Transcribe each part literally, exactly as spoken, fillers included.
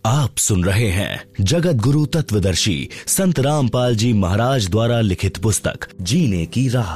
आप सुन रहे हैं जगत गुरु तत्वदर्शी संत रामपाल जी महाराज द्वारा लिखित पुस्तक जीने की राह।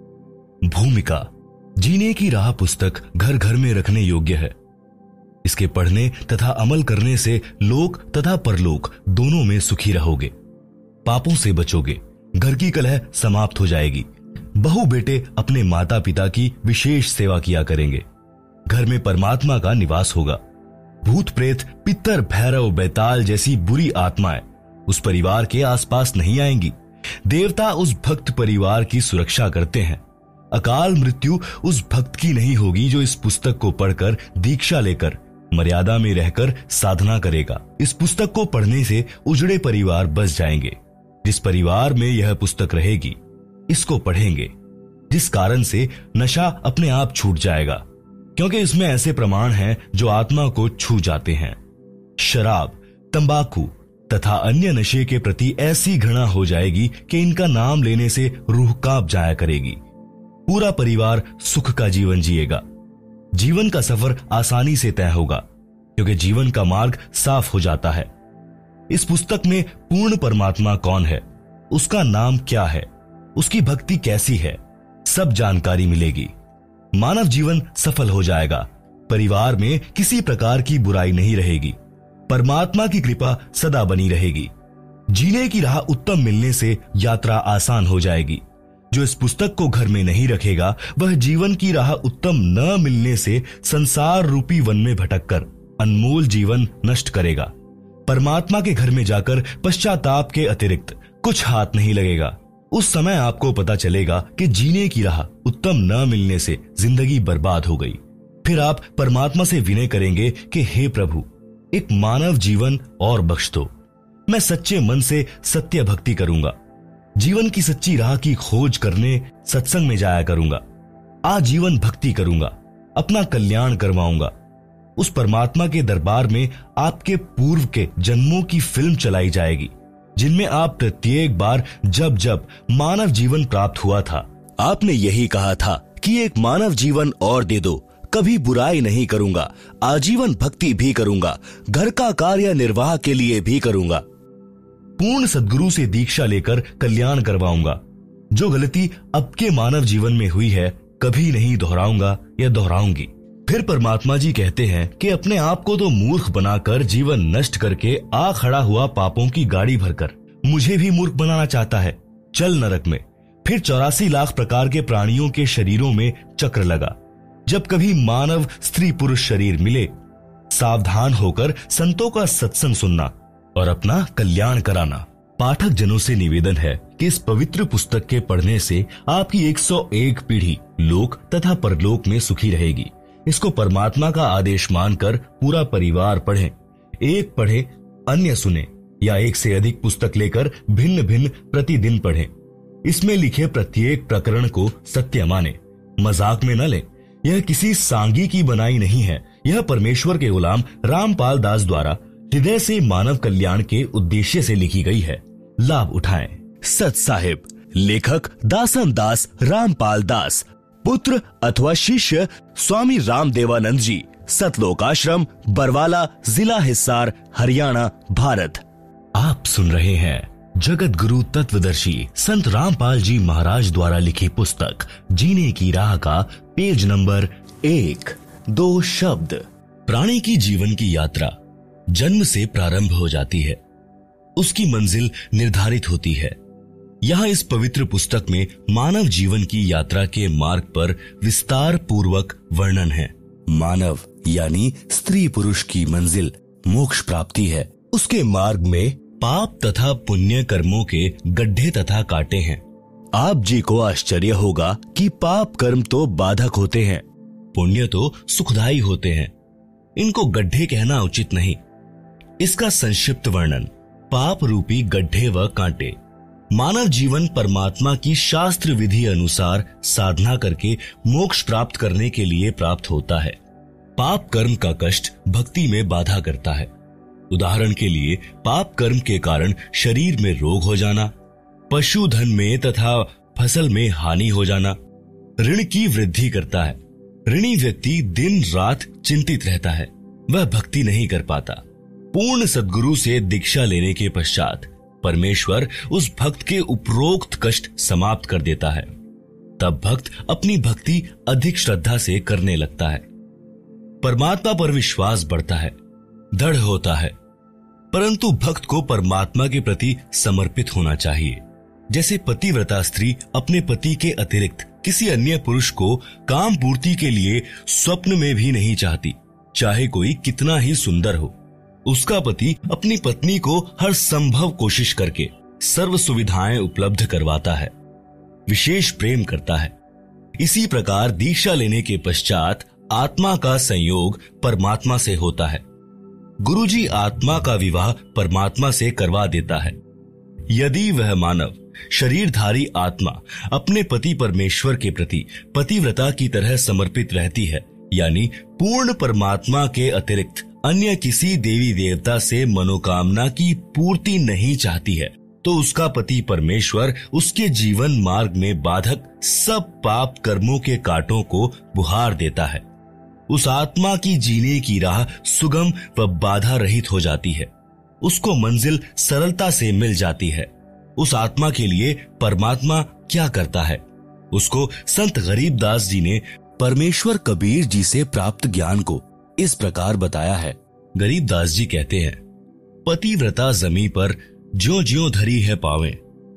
भूमिका। जीने की राह पुस्तक घर घर में रखने योग्य है। इसके पढ़ने तथा अमल करने से लोक तथा परलोक दोनों में सुखी रहोगे, पापों से बचोगे, घर की कलह समाप्त हो जाएगी, बहू बेटे अपने माता पिता की विशेष सेवा किया करेंगे, घर में परमात्मा का निवास होगा, भूत प्रेत पितर भैरव बैताल जैसी बुरी आत्माएं उस परिवार के आसपास नहीं आएंगी, देवता उस भक्त परिवार की सुरक्षा करते हैं, अकाल मृत्यु उस भक्त की नहीं होगी जो इस पुस्तक को पढ़कर दीक्षा लेकर मर्यादा में रहकर साधना करेगा। इस पुस्तक को पढ़ने से उजड़े परिवार बच जाएंगे। जिस परिवार में यह पुस्तक रहेगी, इसको पढ़ेंगे, जिस कारण से नशा अपने आप छूट जाएगा, क्योंकि इसमें ऐसे प्रमाण हैं जो आत्मा को छू जाते हैं। शराब, तंबाकू तथा अन्य नशे के प्रति ऐसी घृणा हो जाएगी कि इनका नाम लेने से रूह कांप जाया करेगी। पूरा परिवार सुख का जीवन जिएगा। जीवन का सफर आसानी से तय होगा, क्योंकि जीवन का मार्ग साफ हो जाता है। इस पुस्तक में पूर्ण परमात्मा कौन है, उसका नाम क्या है, उसकी भक्ति कैसी है, सब जानकारी मिलेगी। मानव जीवन सफल हो जाएगा। परिवार में किसी प्रकार की बुराई नहीं रहेगी। परमात्मा की कृपा सदा बनी रहेगी। जीने की राह उत्तम मिलने से यात्रा आसान हो जाएगी। जो इस पुस्तक को घर में नहीं रखेगा, वह जीवन की राह उत्तम न मिलने से संसार रूपी वन में भटककर अनमोल जीवन नष्ट करेगा। परमात्मा के घर में जाकर पश्चाताप के अतिरिक्त कुछ हाथ नहीं लगेगा। उस समय आपको पता चलेगा कि जीने की राह उत्तम न मिलने से जिंदगी बर्बाद हो गई। फिर आप परमात्मा से विनय करेंगे कि हे प्रभु, एक मानव जीवन और बख्श दो। मैं सच्चे मन से सत्य भक्ति करूंगा। जीवन की सच्ची राह की खोज करने सत्संग में जाया करूंगा। आजीवन भक्ति करूंगा, अपना कल्याण करवाऊंगा। उस परमात्मा के दरबार में आपके पूर्व के जन्मों की फिल्म चलाई जाएगी, जिनमें आप प्रत्येक बार जब जब मानव जीवन प्राप्त हुआ था, आपने यही कहा था कि एक मानव जीवन और दे दो, कभी बुराई नहीं करूंगा, आजीवन भक्ति भी करूंगा, घर का कार्य निर्वाह के लिए भी करूंगा, पूर्ण सद्गुरु से दीक्षा लेकर कल्याण करवाऊंगा। जो गलती अब के मानव जीवन में हुई है, कभी नहीं दोहराऊंगा या दोहराऊंगी। फिर परमात्मा जी कहते हैं कि अपने आप को तो मूर्ख बनाकर जीवन नष्ट करके आ खड़ा हुआ पापों की गाड़ी भरकर मुझे भी मूर्ख बनाना चाहता है। चल नरक में। फिर चौरासी लाख प्रकार के प्राणियों के शरीरों में चक्र लगा। जब कभी मानव स्त्री पुरुष शरीर मिले, सावधान होकर संतों का सत्संग सुनना और अपना कल्याण कराना। पाठक जनों से निवेदन है कि इस पवित्र पुस्तक के पढ़ने से आपकी एक सौ एक पीढ़ी लोक तथा परलोक में सुखी रहेगी। इसको परमात्मा का आदेश मानकर पूरा परिवार पढ़े। एक पढ़े, अन्य सुने, या एक से अधिक पुस्तक लेकर भिन्न भिन्न प्रतिदिन पढ़े। इसमें लिखे प्रत्येक प्रकरण को सत्य माने, मजाक में न ले। यह किसी सांगी की बनाई नहीं है। यह परमेश्वर के गुलाम रामपाल दास द्वारा हृदय से मानव कल्याण के उद्देश्य से लिखी गई है। लाभ उठाएं। सत साहिब। लेखक दासन दास रामपाल दास, पुत्र अथवा शिष्य स्वामी रामदेवानंद जी, सतलोक आश्रम, बरवाला, जिला हिसार, हरियाणा, भारत। आप सुन रहे हैं जगत गुरु तत्वदर्शी संत रामपाल जी महाराज द्वारा लिखी पुस्तक जीने की राह का पेज नंबर एक। दो शब्द। प्राणी की जीवन की यात्रा जन्म से प्रारंभ हो जाती है। उसकी मंजिल निर्धारित होती है। यहाँ इस पवित्र पुस्तक में मानव जीवन की यात्रा के मार्ग पर विस्तार पूर्वक वर्णन है। मानव यानी स्त्री पुरुष की मंजिल मोक्ष प्राप्ति है। उसके मार्ग में पाप तथा पुण्य कर्मों के गड्ढे तथा कांटे हैं। आप जी को आश्चर्य होगा कि पाप कर्म तो बाधक होते हैं, पुण्य तो सुखदायी होते हैं। इनको गड्ढे कहना उचित नहीं। इसका संक्षिप्त वर्णन। पाप रूपी गड्ढे व कांटे। मानव जीवन परमात्मा की शास्त्र विधि अनुसार साधना करके मोक्ष प्राप्त करने के लिए प्राप्त होता है। पाप कर्म का कष्ट भक्ति में बाधा करता है। उदाहरण के लिए, पाप कर्म के कारण शरीर में रोग हो जाना, पशुधन में तथा फसल में हानि हो जाना, ऋण की वृद्धि करता है। ऋणी व्यक्ति दिन रात चिंतित रहता है, वह भक्ति नहीं कर पाता। पूर्ण सद्गुरु से दीक्षा लेने के पश्चात परमेश्वर उस भक्त के उपरोक्त कष्ट समाप्त कर देता है। तब भक्त अपनी भक्ति अधिक श्रद्धा से करने लगता है। परमात्मा पर विश्वास बढ़ता है, दृढ़ होता है। परंतु भक्त को परमात्मा के प्रति समर्पित होना चाहिए। जैसे पतिव्रता स्त्री अपने पति के अतिरिक्त किसी अन्य पुरुष को काम पूर्ति के लिए स्वप्न में भी नहीं चाहती, चाहे कोई कितना ही सुंदर हो। उसका पति अपनी पत्नी को हर संभव कोशिश करके सर्व सुविधाएं उपलब्ध करवाता है, विशेष प्रेम करता है। इसी प्रकार दीक्षा लेने के पश्चात आत्मा का संयोग परमात्मा से होता है। गुरुजी आत्मा का विवाह परमात्मा से करवा देता है। यदि वह मानव शरीरधारी आत्मा अपने पति परमेश्वर के प्रति पतिव्रता की तरह समर्पित रहती है, यानी पूर्ण परमात्मा के अतिरिक्त अन्य किसी देवी देवता से मनोकामना की पूर्ति नहीं चाहती है, तो उसका पति परमेश्वर उसके जीवन मार्ग में बाधक सब पाप कर्मों के कांटों को बुहार देता है। उस आत्मा की जीने की राह सुगम व बाधा रहित हो जाती है। उसको मंजिल सरलता से मिल जाती है। उस आत्मा के लिए परमात्मा क्या करता है, उसको संत गरीबदास जी ने परमेश्वर कबीर जी से प्राप्त ज्ञान को इस प्रकार बताया है। गरीबदास जी कहते हैं, पतिव्रता जमी पर ज्यों ज्यों धरी है पावे,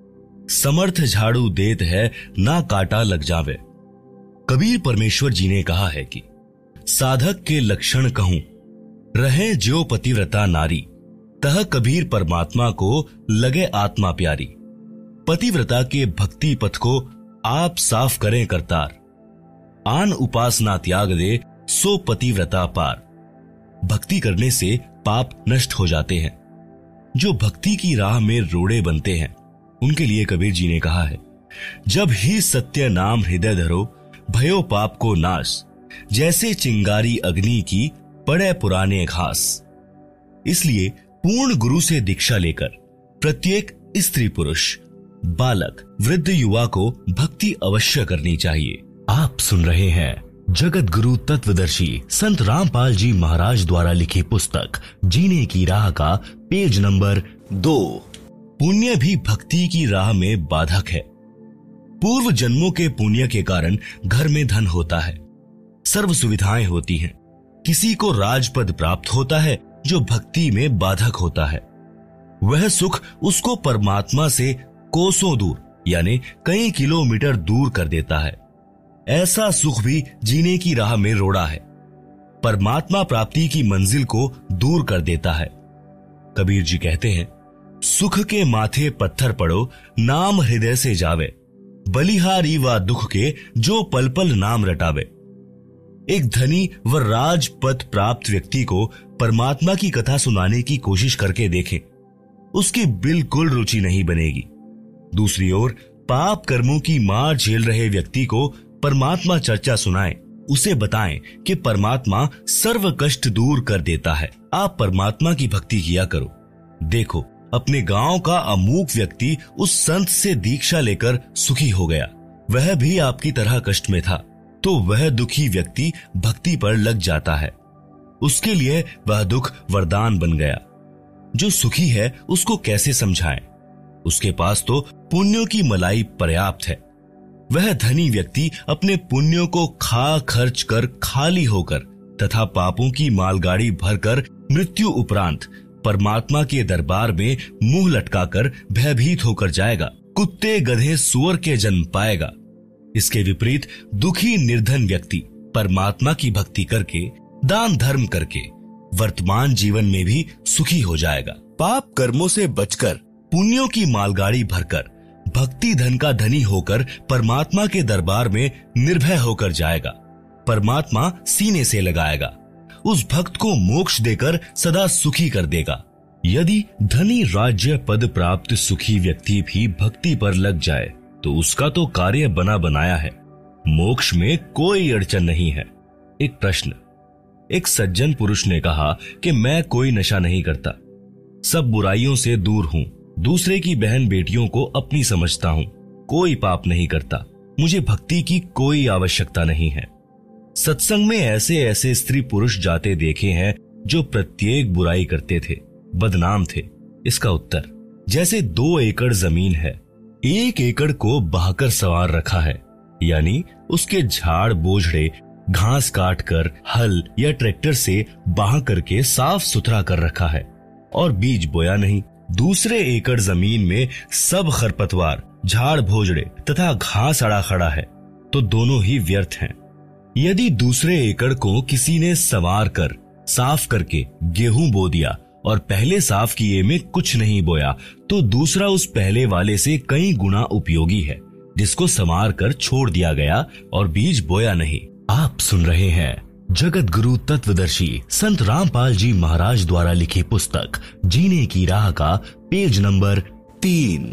समर्थ झाड़ू देत है ना काटा लग जावे। कबीर परमेश्वर जी ने कहा है कि साधक के लक्षण कहूं, रहे ज्यो पतिव्रता नारी, तह कबीर परमात्मा को लगे आत्मा प्यारी। पतिव्रता के भक्ति पथ को आप साफ करें करतार, आन उपासना त्याग दे सो पतिव्रता पार। भक्ति करने से पाप नष्ट हो जाते हैं। जो भक्ति की राह में रोड़े बनते हैं, उनके लिए कबीर जी ने कहा है, जब ही सत्य नाम हृदय धरो, भयो पाप को नाश, जैसे चिंगारी अग्नि की पड़े पुराने घास। इसलिए पूर्ण गुरु से दीक्षा लेकर प्रत्येक स्त्री पुरुष, बालक, वृद्ध युवा को भक्ति अवश्य करनी चाहिए। आप सुन रहे हैं जगत गुरु तत्वदर्शी संत रामपाल जी महाराज द्वारा लिखी पुस्तक जीने की राह का पेज नंबर दो। पुण्य भी भक्ति की राह में बाधक है। पूर्व जन्मों के पुण्य के कारण घर में धन होता है, सर्व सुविधाएं होती हैं। किसी को राजपद प्राप्त होता है जो भक्ति में बाधक होता है। वह सुख उसको परमात्मा से कोसों दूर यानी कई किलोमीटर दूर कर देता है। ऐसा सुख भी जीने की राह में रोड़ा है, परमात्मा प्राप्ति की मंजिल को दूर कर देता है। कबीर जी कहते हैं, सुख के माथे पत्थर पड़ो, नाम हृदय से जावे, बलिहारी व दुख के जो पल पल नाम रटावे। एक धनी व राजपद प्राप्त व्यक्ति को परमात्मा की कथा सुनाने की कोशिश करके देखें, उसकी बिल्कुल रुचि नहीं बनेगी। दूसरी ओर पाप कर्मों की मार झेल रहे व्यक्ति को परमात्मा चर्चा सुनाएं, उसे बताएं कि परमात्मा सर्व कष्ट दूर कर देता है। आप परमात्मा की भक्ति किया करो। देखो, अपने गांव का अमूक व्यक्ति उस संत से दीक्षा लेकर सुखी हो गया। वह भी आपकी तरह कष्ट में था, तो वह दुखी व्यक्ति भक्ति पर लग जाता है। उसके लिए वह दुख वरदान बन गया। जो सुखी है उसको कैसे समझाएं? उसके पास तो पुण्यों की मलाई पर्याप्त है। वह धनी व्यक्ति अपने पुण्यों को खा खर्च कर खाली होकर तथा पापों की मालगाड़ी भरकर मृत्यु उपरांत परमात्मा के दरबार में मुंह लटकाकर भयभीत होकर जाएगा। कुत्ते गधे सुअर के जन्म पाएगा। इसके विपरीत दुखी निर्धन व्यक्ति परमात्मा की भक्ति करके, दान धर्म करके वर्तमान जीवन में भी सुखी हो जाएगा। पाप कर्मों से बचकर पुण्यों की मालगाड़ी भरकर भक्ति धन का धनी होकर परमात्मा के दरबार में निर्भय होकर जाएगा। परमात्मा सीने से लगाएगा। उस भक्त को मोक्ष देकर सदा सुखी कर देगा। यदि धनी राज्य पद प्राप्त सुखी व्यक्ति भी भक्ति पर लग जाए तो उसका तो कार्य बना बनाया है, मोक्ष में कोई अड़चन नहीं है। एक प्रश्न। एक सज्जन पुरुष ने कहा कि मैं कोई नशा नहीं करता, सब बुराइयों से दूर हूँ, दूसरे की बहन बेटियों को अपनी समझता हूँ, कोई पाप नहीं करता, मुझे भक्ति की कोई आवश्यकता नहीं है। सत्संग में ऐसे ऐसे स्त्री पुरुष जाते देखे हैं जो प्रत्येक बुराई करते थे, बदनाम थे? इसका उत्तर, जैसे दो एकड़ जमीन है, एक एकड़ को बहाकर संवार रखा है, यानी उसके झाड़ बोझड़े घास काट कर हल या ट्रैक्टर से बहा करके साफ सुथरा कर रखा है और बीज बोया नहीं। दूसरे एकड़ जमीन में सब खरपतवार, झाड़ भोजड़े तथा घास अड़ा खड़ा है, तो दोनों ही व्यर्थ हैं। यदि दूसरे एकड़ को किसी ने संवार कर साफ करके गेहूं बो दिया और पहले साफ किए में कुछ नहीं बोया, तो दूसरा उस पहले वाले से कई गुना उपयोगी है, जिसको संवार कर छोड़ दिया गया और बीज बोया नहीं। आप सुन रहे हैं जगत गुरु तत्वदर्शी संत रामपाल जी महाराज द्वारा लिखी पुस्तक जीने की राह का पेज नंबर तीन।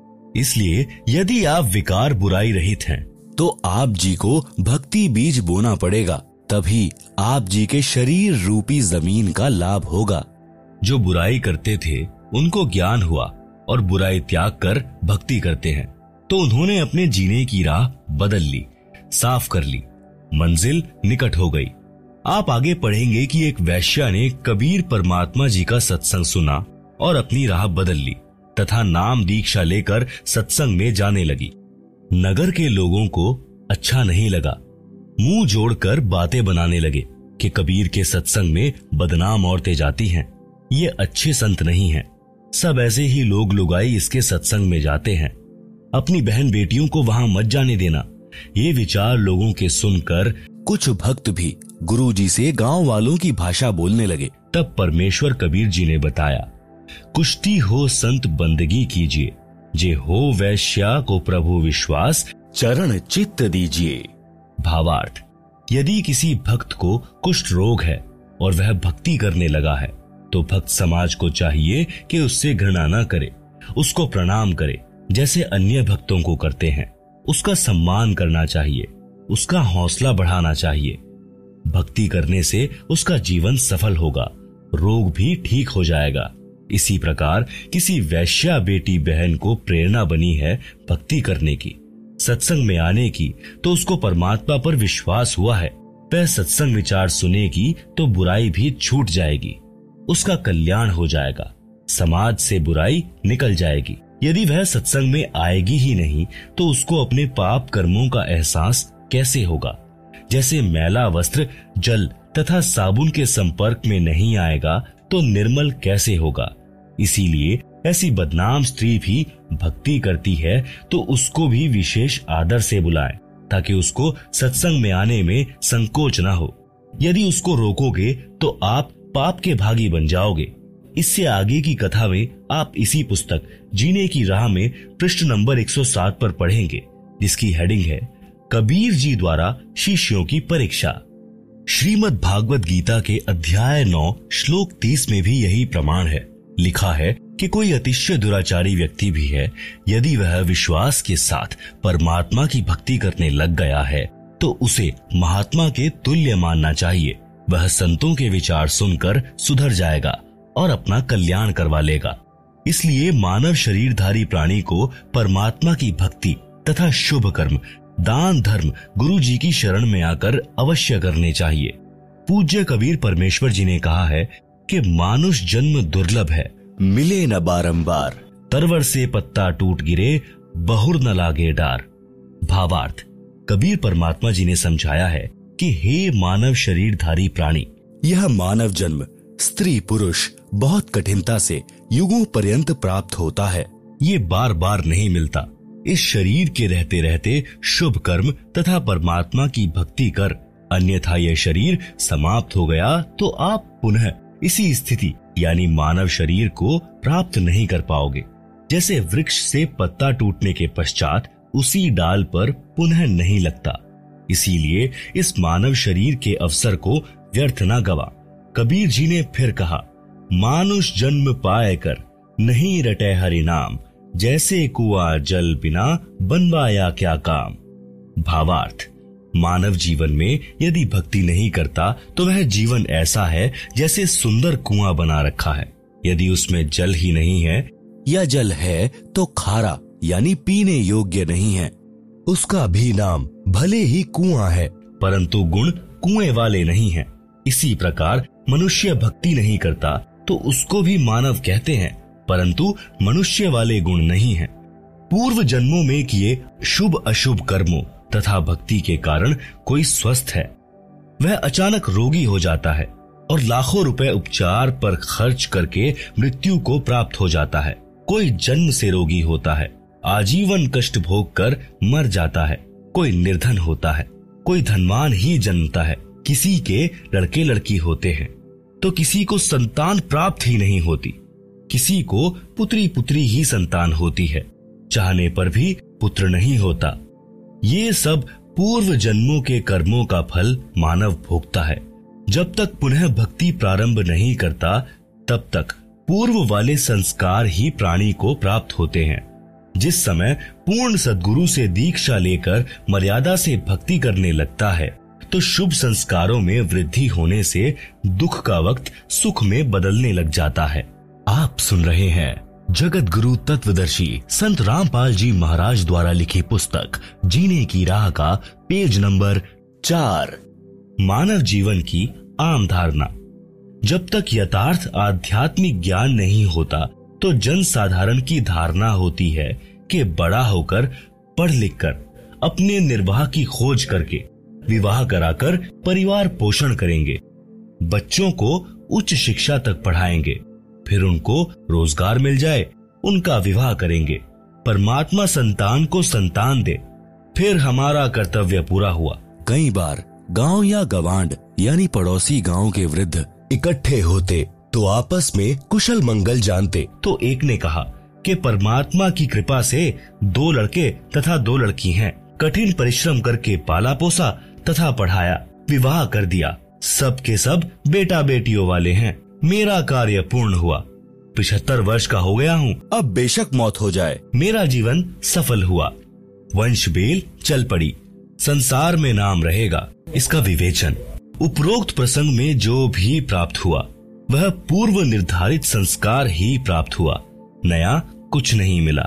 इसलिए यदि आप विकार बुराई रहित हैं, तो आप जी को भक्ति बीज बोना पड़ेगा, तभी आप जी के शरीर रूपी जमीन का लाभ होगा। जो बुराई करते थे उनको ज्ञान हुआ और बुराई त्याग कर भक्ति करते हैं, तो उन्होंने अपने जीने की राह बदल ली, साफ कर ली, मंजिल निकट हो गई। आप आगे पढ़ेंगे कि एक वैश्या ने कबीर परमात्मा जी का सत्संग सुना और अपनी राह बदल ली तथा नाम दीक्षा लेकर सत्संग में जाने लगी। नगर के लोगों को अच्छा नहीं लगा, मुंह जोड़कर बातें बनाने लगे कि कबीर के सत्संग में बदनाम औरतें जाती हैं, ये अच्छे संत नहीं हैं। सब ऐसे ही लोग लुगाई इसके सत्संग में जाते हैं, अपनी बहन बेटियों को वहां मत जाने देना। ये विचार लोगों के सुनकर कुछ भक्त भी गुरुजी से गांव वालों की भाषा बोलने लगे। तब परमेश्वर कबीर जी ने बताया, कुश्ती हो संत बंदगी कीजिए, जे हो वैश्या को प्रभु विश्वास, चरण चित्त दीजिए। भावार्थ, यदि किसी भक्त को कुष्ठ रोग है और वह भक्ति करने लगा है, तो भक्त समाज को चाहिए कि उससे घृणा न करे, उसको प्रणाम करे जैसे अन्य भक्तों को करते हैं। उसका सम्मान करना चाहिए, उसका हौसला बढ़ाना चाहिए। भक्ति करने से उसका जीवन सफल होगा, रोग भी ठीक हो जाएगा। इसी प्रकार किसी वैश्या बेटी बहन को प्रेरणा बनी है भक्ति करने की, सत्संग में आने की, तो उसको परमात्मा पर विश्वास हुआ है। वह सत्संग विचार सुनेगी तो बुराई भी छूट जाएगी, उसका कल्याण हो जाएगा, समाज से बुराई निकल जाएगी। यदि वह सत्संग में आएगी ही नहीं, तो उसको अपने पाप कर्मों का एहसास कैसे होगा? जैसे मैला वस्त्र जल तथा साबुन के संपर्क में नहीं आएगा तो निर्मल कैसे होगा? इसीलिए ऐसी बदनाम स्त्री भी भक्ति करती है तो उसको भी विशेष आदर से बुलाएं, ताकि उसको सत्संग में आने में संकोच ना हो। यदि उसको रोकोगे तो आप पाप के भागी बन जाओगे। इससे आगे की कथा में आप इसी पुस्तक जीने की राह में पृष्ठ नंबर एक सौ सात पर पढ़ेंगे, जिसकी हेडिंग है कबीर जी द्वारा शिष्यों की परीक्षा। श्रीमद् भागवत गीता के अध्याय नौ श्लोक तीस में भी यही प्रमाण है। लिखा है कि कोई अतिशय दुराचारी व्यक्ति भी है, यदि वह विश्वास के साथ परमात्मा की भक्ति करने लग गया है, तो उसे महात्मा के तुल्य मानना चाहिए। वह संतों के विचार सुनकर सुधर जाएगा और अपना कल्याण करवा लेगा। इसलिए मानव शरीरधारी प्राणी को परमात्मा की भक्ति तथा शुभ कर्म, दान धर्म गुरु जी की शरण में आकर अवश्य करने चाहिए। पूज्य कबीर परमेश्वर जी ने कहा है कि मानुष जन्म दुर्लभ है, मिले न बारंबार, तरवर से पत्ता टूट गिरे, बहुर न लागे डार। भावार्थ, कबीर परमात्मा जी ने समझाया है कि हे मानव शरीरधारी प्राणी, यह मानव जन्म स्त्री पुरुष बहुत कठिनता से युगों पर्यंत प्राप्त होता है। ये बार बार नहीं मिलता। इस शरीर के रहते रहते शुभ कर्म तथा परमात्मा की भक्ति कर, अन्यथा यह शरीर समाप्त हो गया तो आप पुनः इसी स्थिति यानी मानव शरीर को प्राप्त नहीं कर पाओगे। जैसे वृक्ष से पत्ता टूटने के पश्चात उसी डाल पर पुनः नहीं लगता। इसीलिए इस मानव शरीर के अवसर को व्यर्थ न गवा। कबीर जी ने फिर कहा, मानुष जन्म पाए कर नहीं रटे हरि नाम, जैसे कुआं जल बिना बनवाया क्या काम। भावार्थ, मानव जीवन में यदि भक्ति नहीं करता तो वह जीवन ऐसा है जैसे सुंदर कुआं बना रखा है। यदि उसमें जल ही नहीं है या जल है तो खारा यानी पीने योग्य नहीं है। उसका भी नाम भले ही कुआं है, परंतु गुण कुएं वाले नहीं हैं। इसी प्रकार मनुष्य भक्ति नहीं करता तो उसको भी मानव कहते हैं, परंतु मनुष्य वाले गुण नहीं हैं। पूर्व जन्मों में किए शुभ अशुभ कर्मों तथा भक्ति के कारण कोई स्वस्थ है, वह अचानक रोगी हो जाता है और लाखों रुपए उपचार पर खर्च करके मृत्यु को प्राप्त हो जाता है। कोई जन्म से रोगी होता है, आजीवन कष्ट भोग कर मर जाता है। कोई निर्धन होता है, कोई धनवान ही जन्मता है। किसी के लड़के लड़की होते हैं तो किसी को संतान प्राप्त ही नहीं होती, किसी को पुत्री पुत्री ही संतान होती है, चाहने पर भी पुत्र नहीं होता। ये सब पूर्व जन्मों के कर्मों का फल मानव भोगता है। जब तक पुनः भक्ति प्रारंभ नहीं करता, तब तक पूर्व वाले संस्कार ही प्राणी को प्राप्त होते हैं। जिस समय पूर्ण सद्गुरु से दीक्षा लेकर मर्यादा से भक्ति करने लगता है, तो शुभ संस्कारों में वृद्धि होने से दुख का वक्त सुख में बदलने लग जाता है। आप सुन रहे हैं जगत गुरु तत्वदर्शी संत रामपाल जी महाराज द्वारा लिखी पुस्तक जीने की राह का पेज नंबर चार, मानव जीवन की आम धारणा। जब तक यथार्थ आध्यात्मिक ज्ञान नहीं होता, तो जन साधारण की धारणा होती है कि बड़ा होकर पढ़ लिखकर अपने निर्वाह की खोज करके विवाह कराकर परिवार पोषण करेंगे, बच्चों को उच्च शिक्षा तक पढ़ाएंगे, फिर उनको रोजगार मिल जाए, उनका विवाह करेंगे, परमात्मा संतान को संतान दे, फिर हमारा कर्तव्य पूरा हुआ। कई बार गांव या गवांड यानी पड़ोसी गांव के वृद्ध इकट्ठे होते तो आपस में कुशल मंगल जानते। तो एक ने कहा कि परमात्मा की कृपा से दो लड़के तथा दो लड़की हैं, कठिन परिश्रम करके पाला पोसा तथा पढ़ाया, विवाह कर दिया, सब के सब बेटा बेटियों वाले हैं। मेरा कार्य पूर्ण हुआ, पिछहत्तर वर्ष का हो गया हूँ, अब बेशक मौत हो जाए, मेरा जीवन सफल हुआ, वंश बेल चल पड़ी, संसार में नाम रहेगा। इसका विवेचन उपरोक्त प्रसंग में जो भी प्राप्त हुआ वह पूर्व निर्धारित संस्कार ही प्राप्त हुआ, नया कुछ नहीं मिला।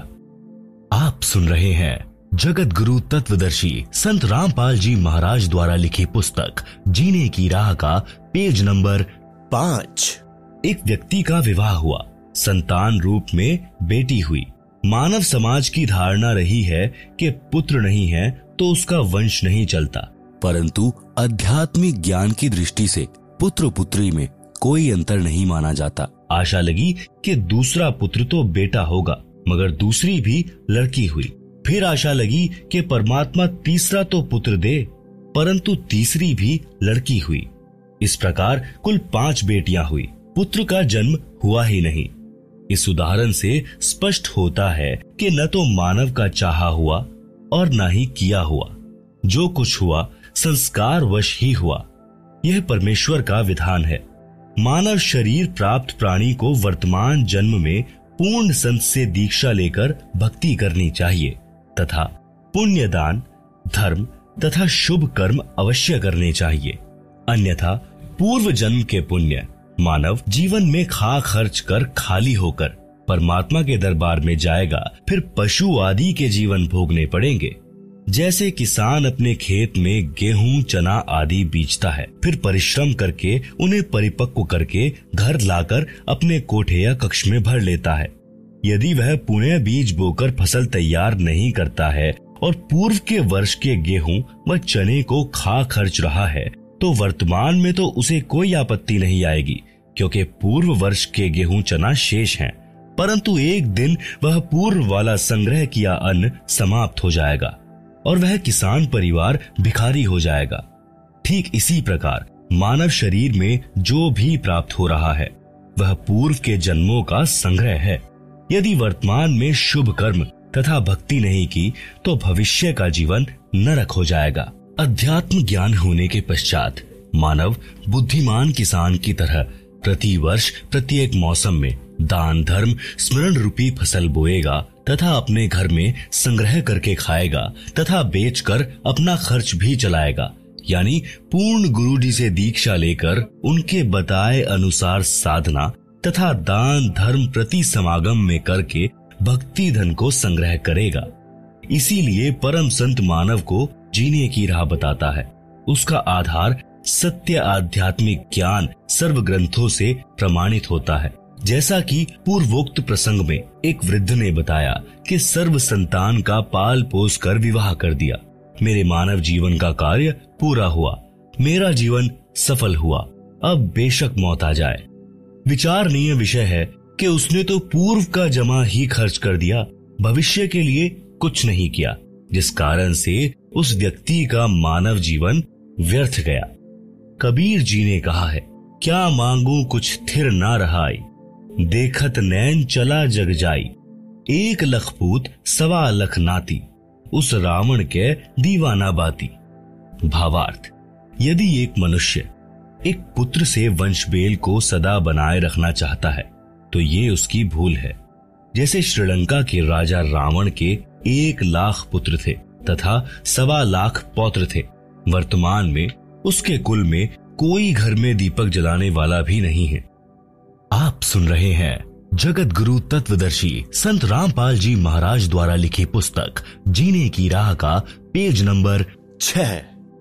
आप सुन रहे हैं जगत गुरु तत्वदर्शी संत रामपाल जी महाराज द्वारा लिखी पुस्तक जीने की राह का पेज नंबर पांच। एक व्यक्ति का विवाह हुआ, संतान रूप में बेटी हुई। मानव समाज की धारणा रही है कि पुत्र नहीं है तो उसका वंश नहीं चलता, परंतु आध्यात्मिक ज्ञान की दृष्टि से पुत्र पुत्री में कोई अंतर नहीं माना जाता। आशा लगी कि दूसरा पुत्र तो बेटा होगा, मगर दूसरी भी लड़की हुई। फिर आशा लगी कि परमात्मा तीसरा तो पुत्र दे, परंतु तीसरी भी लड़की हुई। इस प्रकार कुल पांच बेटियां हुई, पुत्र का जन्म हुआ ही नहीं। इस उदाहरण से स्पष्ट होता है कि न तो मानव का चाहा हुआ और न ही किया हुआ। जो कुछ हुआ संस्कार वश ही हुआ। यह परमेश्वर का विधान है। मानव शरीर प्राप्त प्राणी को वर्तमान जन्म में पूर्ण संत से दीक्षा लेकर भक्ति करनी चाहिए तथा पुण्य दान, धर्म तथा शुभ कर्म अवश्य करने चाहिए। अन्यथा पूर्व जन्म के पुण्य मानव जीवन में खा खर्च कर खाली होकर परमात्मा के दरबार में जाएगा, फिर पशु आदि के जीवन भोगने पड़ेंगे। जैसे किसान अपने खेत में गेहूं, चना आदि बीजता है, फिर परिश्रम करके उन्हें परिपक्व करके घर लाकर अपने कोठे या कक्ष में भर लेता है। यदि वह पुनः बीज बोकर फसल तैयार नहीं करता है और पूर्व के वर्ष के गेहूं व चने को खा खर्च रहा है, तो वर्तमान में तो उसे कोई आपत्ति नहीं आएगी, क्योंकि पूर्व वर्ष के गेहूं चना शेष हैं। परंतु एक दिन वह पूर्व वाला संग्रह किया अन्न समाप्त हो जाएगा और वह किसान परिवार भिखारी हो जाएगा। ठीक इसी प्रकार मानव शरीर में जो भी प्राप्त हो रहा है वह पूर्व के जन्मों का संग्रह है। यदि वर्तमान में शुभ कर्म तथा भक्ति नहीं की तो भविष्य का जीवन नरक हो जाएगा। अध्यात्म ज्ञान होने के पश्चात मानव बुद्धिमान किसान की तरह प्रति वर्ष प्रत्येक मौसम में दान धर्म स्मरण रूपी फसल बोएगा तथा अपने घर में संग्रह करके खाएगा तथा बेचकर अपना खर्च भी चलाएगा। यानी पूर्ण गुरु जी से दीक्षा लेकर उनके बताए अनुसार साधना तथा दान धर्म प्रति समागम में करके भक्ति धन को संग्रह करेगा। इसीलिए परम संत मानव को जीने की राह बताता है। उसका आधार सत्य आध्यात्मिक ज्ञान सर्व ग्रंथों से प्रमाणित होता है। जैसा कि पूर्वोक्त प्रसंग में एक वृद्ध ने बताया कि सर्व संतान का पाल पोस कर विवाह कर दिया। मेरे मानव जीवन का कार्य पूरा हुआ, मेरा जीवन सफल हुआ, अब बेशक मौत आ जाए। विचारणीय विषय है कि उसने तो पूर्व का जमा ही खर्च कर दिया, भविष्य के लिए कुछ नहीं किया, जिस कारण से उस व्यक्ति का मानव जीवन व्यर्थ गया। कबीर जी ने कहा है, क्या मांगू कुछ थिर ना रहाई, देखत नैन चला जग जाई, एक लख पूत सवा लख नाती, उस रावण के दीवाना बाती। भावार्थ, यदि एक मनुष्य एक पुत्र से वंशबेल को सदा बनाए रखना चाहता है तो ये उसकी भूल है। जैसे श्रीलंका के राजा रावण के एक लाख पुत्र थे तथा सवा लाख पौत्र थे, वर्तमान में उसके कुल में कोई घर में दीपक जलाने वाला भी नहीं है। आप सुन रहे हैं जगत गुरु तत्वदर्शी संत रामपाल जी महाराज द्वारा लिखी पुस्तक जीने की राह का पेज नंबर छह।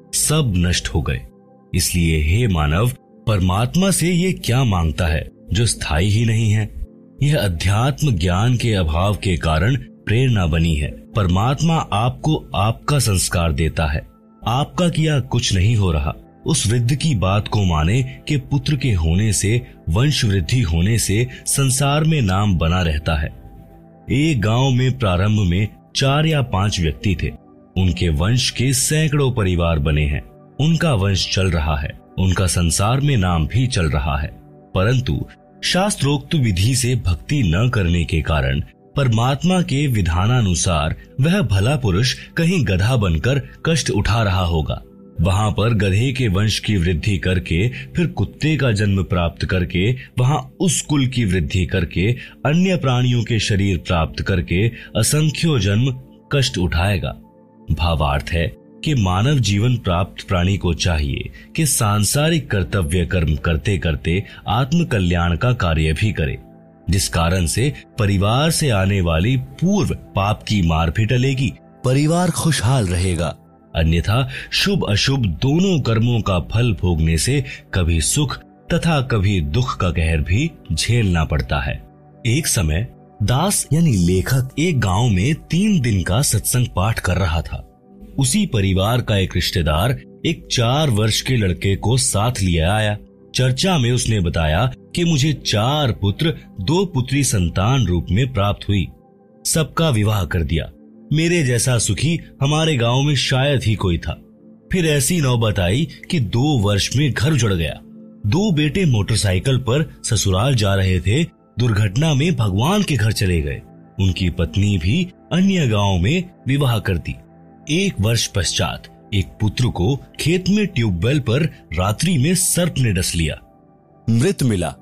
सब नष्ट हो गए, इसलिए हे मानव, परमात्मा से ये क्या मांगता है जो स्थायी ही नहीं है। यह अध्यात्म ज्ञान के अभाव के कारण प्रेरणा बनी है। परमात्मा आपको आपका संस्कार देता है, आपका किया कुछ नहीं हो रहा। उस वृद्ध की बात को माने कि पुत्र के होने से, वंश वृद्धि होने से संसार में नाम बना रहता है। एक गांव में प्रारंभ में चार या पांच व्यक्ति थे। उनके वंश के सैकड़ों परिवार बने हैं। उनका वंश चल रहा है, उनका संसार में नाम भी चल रहा है, परंतु शास्त्रोक्त विधि से भक्ति न करने के कारण परमात्मा के विधानानुसार वह भला पुरुष कहीं गधा बनकर कष्ट उठा रहा होगा। वहां पर गधे के वंश की वृद्धि करके, फिर कुत्ते का जन्म प्राप्त करके, वहां उस कुल की वृद्धि करके, अन्य प्राणियों के शरीर प्राप्त करके असंख्यों जन्म कष्ट उठाएगा। भावार्थ है कि मानव जीवन प्राप्त प्राणी को चाहिए कि सांसारिक कर्तव्य कर्म करते करते आत्म कल्याण का कार्य भी करे, जिस कारण से परिवार से आने वाली पूर्व पाप की मार भी टलेगी, परिवार खुशहाल रहेगा। अन्यथा शुभ अशुभ दोनों कर्मों का फल भोगने से कभी सुख तथा कभी दुख का कहर भी झेलना पड़ता है। एक समय दास यानी लेखक एक गांव में तीन दिन का सत्संग पाठ कर रहा था। उसी परिवार का एक रिश्तेदार एक चार वर्ष के लड़के को साथ लिए आया। चर्चा में उसने बताया कि मुझे चार पुत्र दो पुत्री संतान रूप में प्राप्त हुई, सबका विवाह कर दिया। मेरे जैसा सुखी हमारे गांव में शायद ही कोई था। फिर ऐसी नौबत आई कि दो वर्ष में घर उजड़ गया। दो बेटे मोटरसाइकिल पर ससुराल जा रहे थे, दुर्घटना में भगवान के घर चले गए। उनकी पत्नी भी अन्य गांव में विवाह कर दी। एक वर्ष पश्चात एक पुत्र को खेत में ट्यूबवेल पर रात्रि में सर्प ने डस लिया, मृत मिला।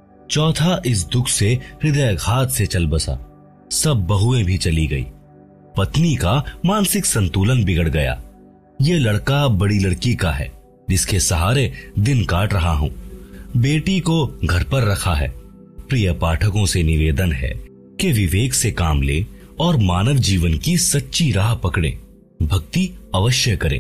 चौथा इस दुख से हृदयघात से चल बसा। सब बहुएं भी चली गई। पत्नी का मानसिक संतुलन बिगड़ गया। ये लड़का बड़ी लड़की का है, जिसके सहारे दिन काट रहा हूँ। बेटी को घर पर रखा है। प्रिय पाठकों से निवेदन है कि विवेक से काम ले और मानव जीवन की सच्ची राह पकड़े, भक्ति अवश्य करें।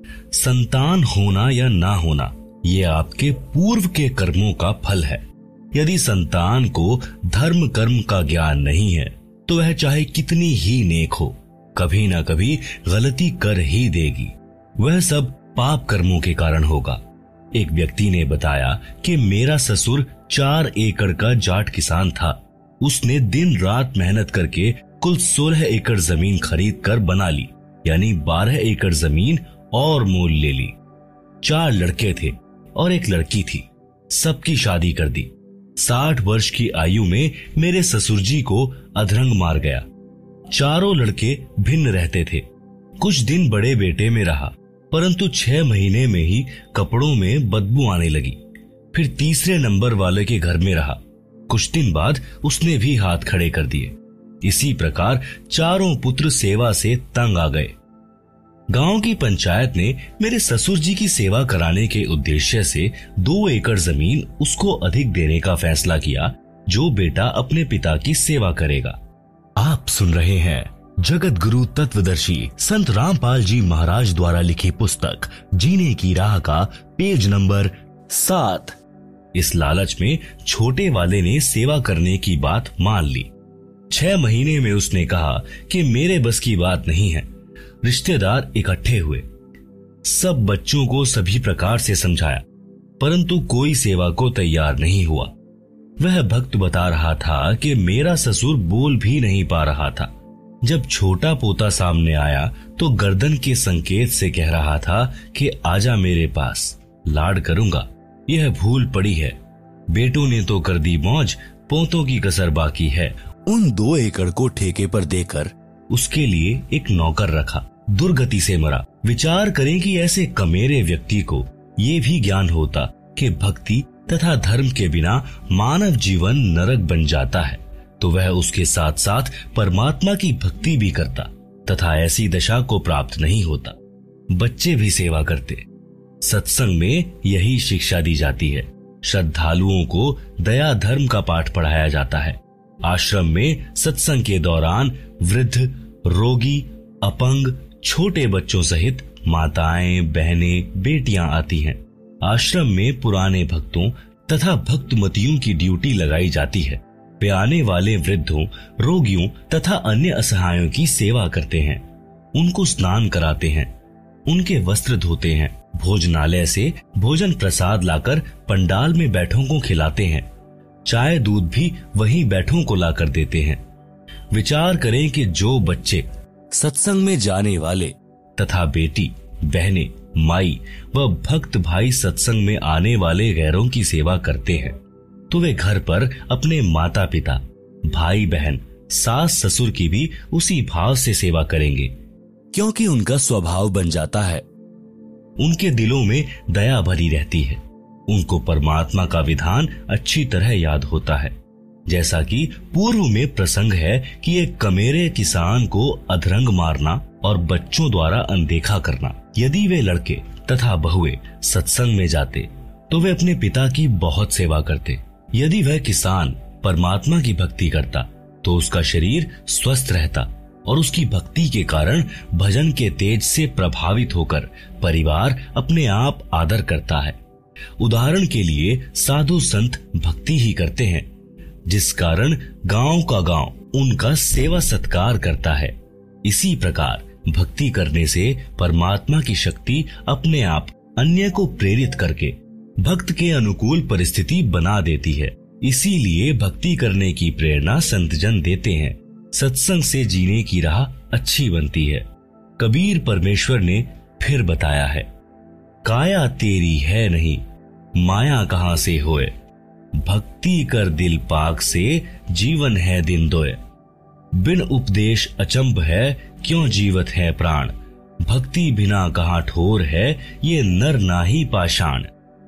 संतान होना या ना होना ये आपके पूर्व के कर्मों का फल है। यदि संतान को धर्म कर्म का ज्ञान नहीं है तो वह चाहे कितनी ही नेक हो, कभी ना कभी गलती कर ही देगी। वह सब पाप कर्मों के कारण होगा। एक व्यक्ति ने बताया कि मेरा ससुर चार एकड़ का जाट किसान था। उसने दिन रात मेहनत करके कुल सोलह एकड़ जमीन खरीद कर बना ली, यानी बारह एकड़ जमीन और मोल ले ली। चार लड़के थे और एक लड़की थी। सबकी शादी कर दी। साठ वर्ष की आयु में मेरे ससुर जी को अधरंग मार गया। चारों लड़के भिन्न रहते थे। कुछ दिन बड़े बेटे में रहा, परंतु छह महीने में ही कपड़ों में बदबू आने लगी। फिर तीसरे नंबर वाले के घर में रहा। कुछ दिन बाद उसने भी हाथ खड़े कर दिए। इसी प्रकार चारों पुत्र सेवा से तंग आ गए। गांव की पंचायत ने मेरे ससुर जी की सेवा कराने के उद्देश्य से दो एकड़ जमीन उसको अधिक देने का फैसला किया, जो बेटा अपने पिता की सेवा करेगा। आप सुन रहे हैं जगत गुरु तत्वदर्शी संत रामपाल जी महाराज द्वारा लिखी पुस्तक जीने की राह का पेज नंबर सात। इस लालच में छोटे वाले ने सेवा करने की बात मान ली। छह महीने में उसने कहा कि मेरे बस की बात नहीं है। रिश्तेदार इकट्ठे हुए, सब बच्चों को सभी प्रकार से समझाया, परंतु कोई सेवा को तैयार नहीं हुआ। वह भक्त बता रहा था कि मेरा ससुर बोल भी नहीं पा रहा था। जब छोटा पोता सामने आया तो गर्दन के संकेत से कह रहा था कि आजा मेरे पास, लाड करूंगा। यह भूल पड़ी है, बेटों ने तो कर दी मौज, पोतों की कसर बाकी है। उन दो एकड़ को ठेके पर देकर उसके लिए एक नौकर रखा, दुर्गति से मरा। विचार करें कि ऐसे कमेरे व्यक्ति को ये भी ज्ञान होता कि भक्ति तथा धर्म के बिना मानव जीवन नरक बन जाता है, तो वह उसके साथ साथ परमात्मा की भक्ति भी करता तथा ऐसी दशा को प्राप्त नहीं होता। बच्चे भी सेवा करते। सत्संग में यही शिक्षा दी जाती है। श्रद्धालुओं को दया धर्म का पाठ पढ़ाया जाता है। आश्रम में सत्संग के दौरान वृद्ध, रोगी, अपंग, छोटे बच्चों सहित माताएं, बहनें, बेटियां आती हैं। आश्रम में पुराने भक्तों तथा भक्तमतियों की ड्यूटी लगाई जाती है। वे आने वाले वृद्धों, रोगियों तथा अन्य असहायों की सेवा करते हैं। उनको स्नान कराते हैं, उनके वस्त्र धोते हैं, भोजनालय से भोजन प्रसाद लाकर पंडाल में बैठों को खिलाते हैं। चाय दूध भी वही बैठों को लाकर देते हैं। विचार करें कि जो बच्चे सत्संग में जाने वाले तथा बेटी, बहनें, माई व भक्त भाई सत्संग में आने वाले गैरों की सेवा करते हैं, तो वे घर पर अपने माता पिता, भाई बहन, सास ससुर की भी उसी भाव से सेवा करेंगे, क्योंकि उनका स्वभाव बन जाता है। उनके दिलों में दया भरी रहती है। उनको परमात्मा का विधान अच्छी तरह याद होता है। जैसा कि पूर्व में प्रसंग है कि एक कमेरे किसान को अधरंग मारना और बच्चों द्वारा अनदेखा करना। यदि वे लड़के तथा बहुएं सत्संग में जाते तो वे अपने पिता की बहुत सेवा करते। यदि वह किसान परमात्मा की भक्ति करता तो उसका शरीर स्वस्थ रहता और उसकी भक्ति के कारण भजन के तेज से प्रभावित होकर परिवार अपने आप आदर करता है। उदाहरण के लिए साधु संत भक्ति ही करते हैं, जिस कारण गांव का गांव उनका सेवा सत्कार करता है। इसी प्रकार भक्ति करने से परमात्मा की शक्ति अपने आप अन्य को प्रेरित करके भक्त के अनुकूल परिस्थिति बना देती है। इसीलिए भक्ति करने की प्रेरणा संतजन देते हैं। सत्संग से जीने की राह अच्छी बनती है। कबीर परमेश्वर ने फिर बताया है, काया तेरी है नहीं, माया कहां से होए, भक्ति कर दिल पाक से, जीवन है दिन दोए। बिन उपदेश अचंभ है, क्यों जीवत है प्राण, भक्ति बिना कहां ठोर है, ये नर नाही पाषाण।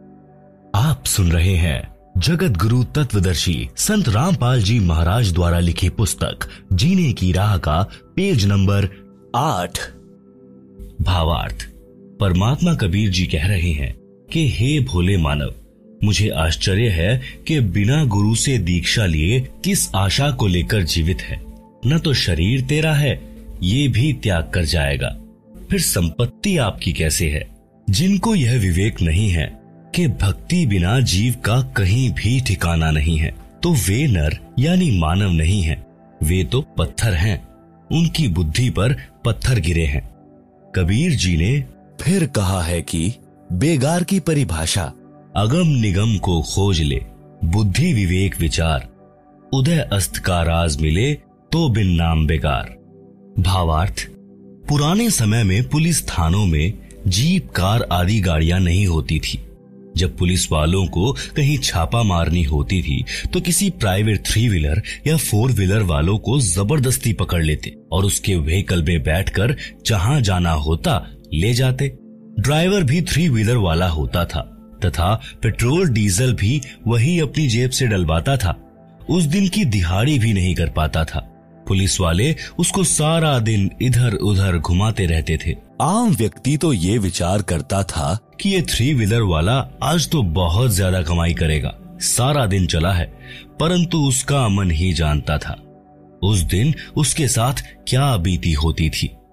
आप सुन रहे हैं जगत गुरु तत्वदर्शी संत रामपाल जी महाराज द्वारा लिखी पुस्तक जीने की राह का पेज नंबर आठ। भावार्थ। परमात्मा कबीर जी कह रहे हैं कि हे भोले मानव, मुझे आश्चर्य है कि बिना गुरु से दीक्षा लिए किस आशा को लेकर जीवित है। न तो शरीर तेरा है, ये भी त्याग कर जाएगा, फिर संपत्ति आपकी कैसे है। जिनको यह विवेक नहीं है कि भक्ति बिना जीव का कहीं भी ठिकाना नहीं है, तो वे नर यानी मानव नहीं हैं, वे तो पत्थर हैं। उनकी बुद्धि पर पत्थर गिरे हैं। कबीर जी ने फिर कहा है कि बेगार की परिभाषा अगम निगम को खोज ले, बुद्धि विवेक विचार, उदय अस्त का राज मिले तो बिन नाम बेकार। भावार्थ। पुराने समय में पुलिस थानों में जीप, कार आदि गाड़ियां नहीं होती थी। जब पुलिस वालों को कहीं छापा मारनी होती थी तो किसी प्राइवेट थ्री व्हीलर या फोर व्हीलर वालों को जबरदस्ती पकड़ लेते और उसके व्हीकल में बैठकर जहां जाना होता ले जाते। ड्राइवर भी थ्री व्हीलर वाला होता था तथा पेट्रोल डीजल भी वही अपनी जेब से डलवाता था। उस दिन की दिहाड़ी भी नहीं कर पाता था। पुलिस वाले उसको सारा दिन इधर उधर घुमाते रहते थे। आम व्यक्ति तो ये विचार करता था कि ये थ्री व्हीलर वाला आज तो बहुत ज्यादा कमाई करेगा, सारा दिन चला है, परंतु उसका मन ही जानता था उस दिन उसके साथ क्या बीती होती थी।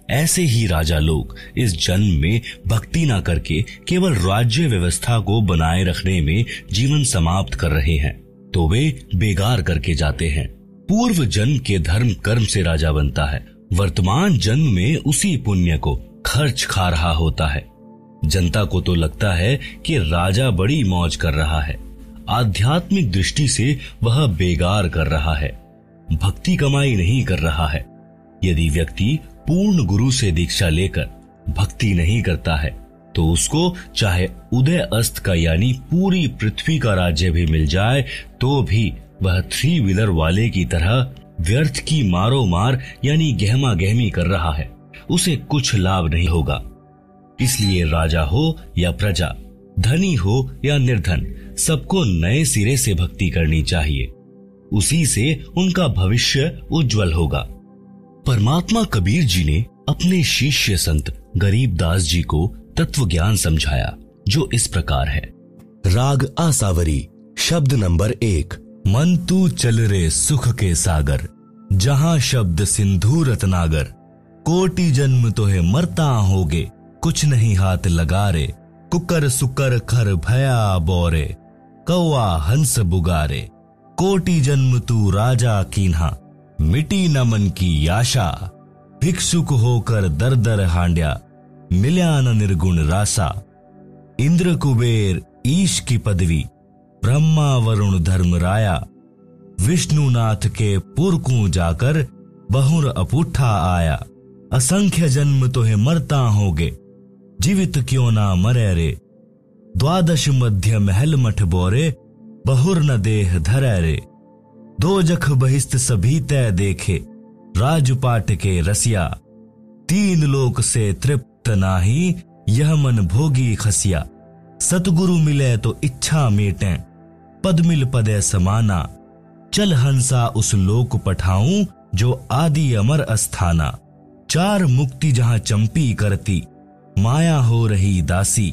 ऐसे ही राजा लोग इस जन्म में भक्ति ना करके केवल राज्य व्यवस्था को बनाए रखने में जीवन समाप्त कर रहे हैं तो वे बेगार करके जाते हैं। पूर्व जन्म के धर्म कर्म से राजा बनता है, वर्तमान जन्म में उसी पुण्य को खर्च खा रहा होता है। जनता को तो लगता है कि राजा बड़ी मौज कर रहा है, आध्यात्मिक दृष्टि से वह बेगार कर रहा है, भक्ति कमाई नहीं कर रहा है। यदि व्यक्ति पूर्ण गुरु से दीक्षा लेकर भक्ति नहीं करता है तो उसको चाहे उदय अस्त का यानी पूरी पृथ्वी का राज्य भी मिल जाए तो भी वह थ्री व्हीलर वाले की तरह व्यर्थ की मारो मार यानी गहमा गहमी कर रहा है, उसे कुछ लाभ नहीं होगा। इसलिए राजा हो या प्रजा, धनी हो या निर्धन, सबको नए सिरे से भक्ति करनी चाहिए, उसी से उनका भविष्य उज्जवल होगा। परमात्मा कबीर जी ने अपने शिष्य संत गरीबदास जी को तत्व ज्ञान समझाया जो इस प्रकार है। राग आसावरी, शब्द नंबर एक। मन तू चल रे सुख के सागर, जहां शब्द सिंधु रत्नागर, कोटि जन्म तो है मरता होगे, कुछ नहीं हाथ लगा रे, कुकर सुकर खर भया बोरे, कौआ हंस बुगारे, कोटि जन्म तू राजा कीन्हा, मिटी न मन की आशा, भिक्षुक होकर दर दर हांड्या, मिल्या न निर्गुण रासा, इंद्र कुबेर ईश की पदवी, ब्रह्मा वरुण धर्म राया, विष्णुनाथ के पुरकू जाकर बहुर अपूठा आया, असंख्य जन्म तो है मरता होगे, जीवित क्यों ना मरे रे, द्वादश मध्य महल मठ बोरे, बहुर न देह धरे रे, दो जख बहिस्त सभी तय देखे, राजपाट के रसिया, तीन लोक से तृप्त नाही, यह मन भोगी खसिया, सतगुरु मिले तो इच्छा मेटे, पद मिल पदे समाना, चल हंसा उस लोक पठाऊं, जो आदि अमर अस्थाना, चार मुक्ति जहां चंपी करती, माया हो रही दासी,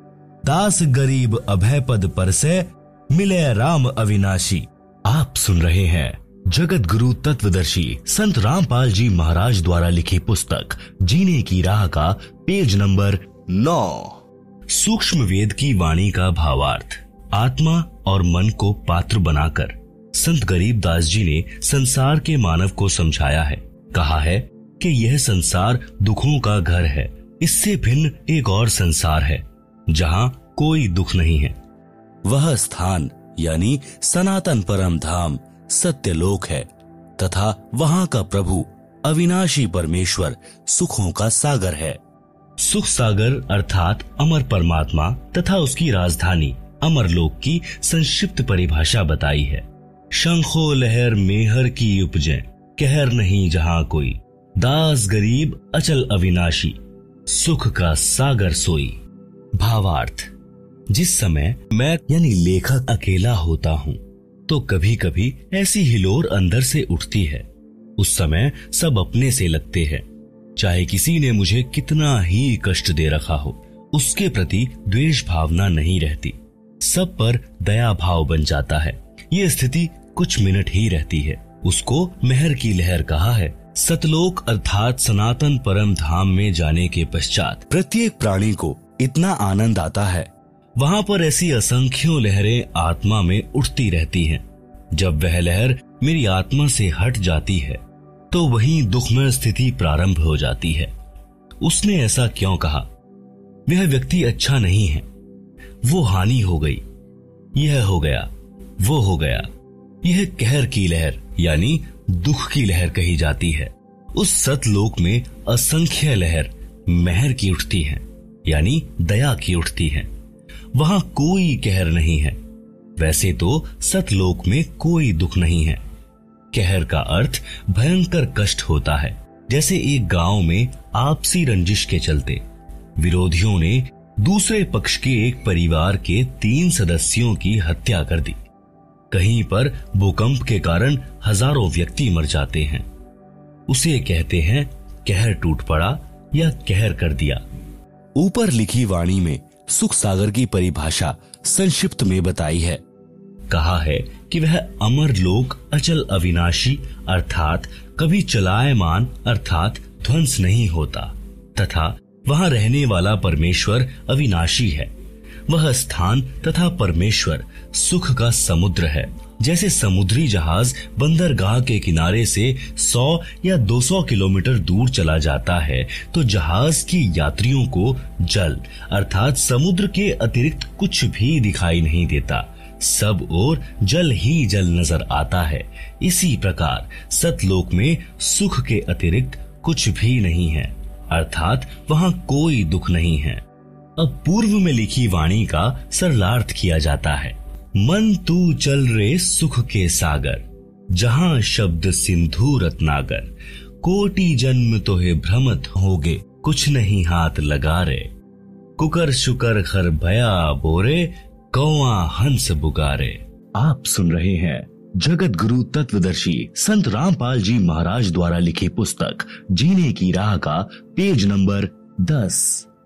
दास गरीब अभय पद पर से, मिले राम अविनाशी। आप सुन रहे हैं जगत गुरु तत्वदर्शी संत रामपाल जी महाराज द्वारा लिखी पुस्तक जीने की राह का पेज नंबर नौ। सूक्ष्म वेद की वाणी का भावार्थ। आत्मा और मन को पात्र बनाकर संत गरीबदास जी ने संसार के मानव को समझाया है। कहा है कि यह संसार दुखों का घर है, इससे भिन्न एक और संसार है जहां कोई दुख नहीं है। वह स्थान यानी सनातन परम धाम सत्यलोक है तथा वहां का प्रभु अविनाशी परमेश्वर सुखों का सागर है। सुख सागर अर्थात अमर परमात्मा तथा उसकी राजधानी अमरलोक की संक्षिप्त परिभाषा बताई है। शंखो लहर मेहर की उपजे, कहर नहीं जहां कोई, दास गरीब अचल अविनाशी, सुख का सागर सोई। भावार्थ। जिस समय मैं यानी लेखक अकेला होता हूँ तो कभी कभी ऐसी हिलोर अंदर से उठती है। उस समय सब अपने से लगते हैं, चाहे किसी ने मुझे कितना ही कष्ट दे रखा हो, उसके प्रति द्वेष भावना नहीं रहती, सब पर दया भाव बन जाता है। ये स्थिति कुछ मिनट ही रहती है। उसको मेहर की लहर कहा है। सतलोक अर्थात सनातन परम धाम में जाने के पश्चात प्रत्येक प्राणी को इतना आनंद आता है। वहां पर ऐसी असंख्यों लहरें आत्मा में उठती रहती हैं। जब वह लहर मेरी आत्मा से हट जाती है तो वहीं दुखमय स्थिति प्रारंभ हो जाती है। उसने ऐसा क्यों कहा? वह व्यक्ति अच्छा नहीं है, वो हानि हो गई, यह हो गया, वो हो गया। यह कहर की लहर यानी दुख की लहर कही जाती है। उस सतलोक में असंख्य लहर मेहर की उठती हैं, यानी दया की उठती हैं। वहां कोई कहर नहीं है। वैसे तो सतलोक में कोई दुख नहीं है। कहर का अर्थ भयंकर कष्ट होता है। जैसे एक गांव में आपसी रंजिश के चलते विरोधियों ने दूसरे पक्ष के एक परिवार के तीन सदस्यों की हत्या कर दी। कहीं पर भूकंप के कारण हजारों व्यक्ति मर जाते हैं। उसे कहते हैं कहर टूट पड़ा या कहर कर दिया। ऊपर लिखी वाणी में सुख सागर की परिभाषा संक्षिप्त में बताई है। कहा है कि वह अमर लोक अचल अविनाशी अर्थात कभी चलायमान अर्थात ध्वंस नहीं होता तथा वहां रहने वाला परमेश्वर अविनाशी है। वह स्थान तथा परमेश्वर सुख का समुद्र है। जैसे समुद्री जहाज बंदरगाह के किनारे से सौ या दो सौ किलोमीटर दूर चला जाता है, तो जहाज की यात्रियों को जल अर्थात समुद्र के अतिरिक्त कुछ भी दिखाई नहीं देता, सब ओर जल ही जल नजर आता है। इसी प्रकार सतलोक में सुख के अतिरिक्त कुछ भी नहीं है, अर्थात वहां कोई दुख नहीं है। अब पूर्व में लिखी वाणी का सरलार्थ किया जाता है। मन तू चल रे सुख के सागर, जहां शब्द सिंधु रत्नागर, कोटि जन्म तोहे भ्रमत होगे, कुछ नहीं हाथ लगा रे, कुकर शुकर खर भया बोरे, कौआ हंस बुगारे। आप सुन रहे हैं जगत गुरु तत्वदर्शी संत रामपाल जी महाराज द्वारा लिखी पुस्तक जीने की राह का पेज नंबर दस।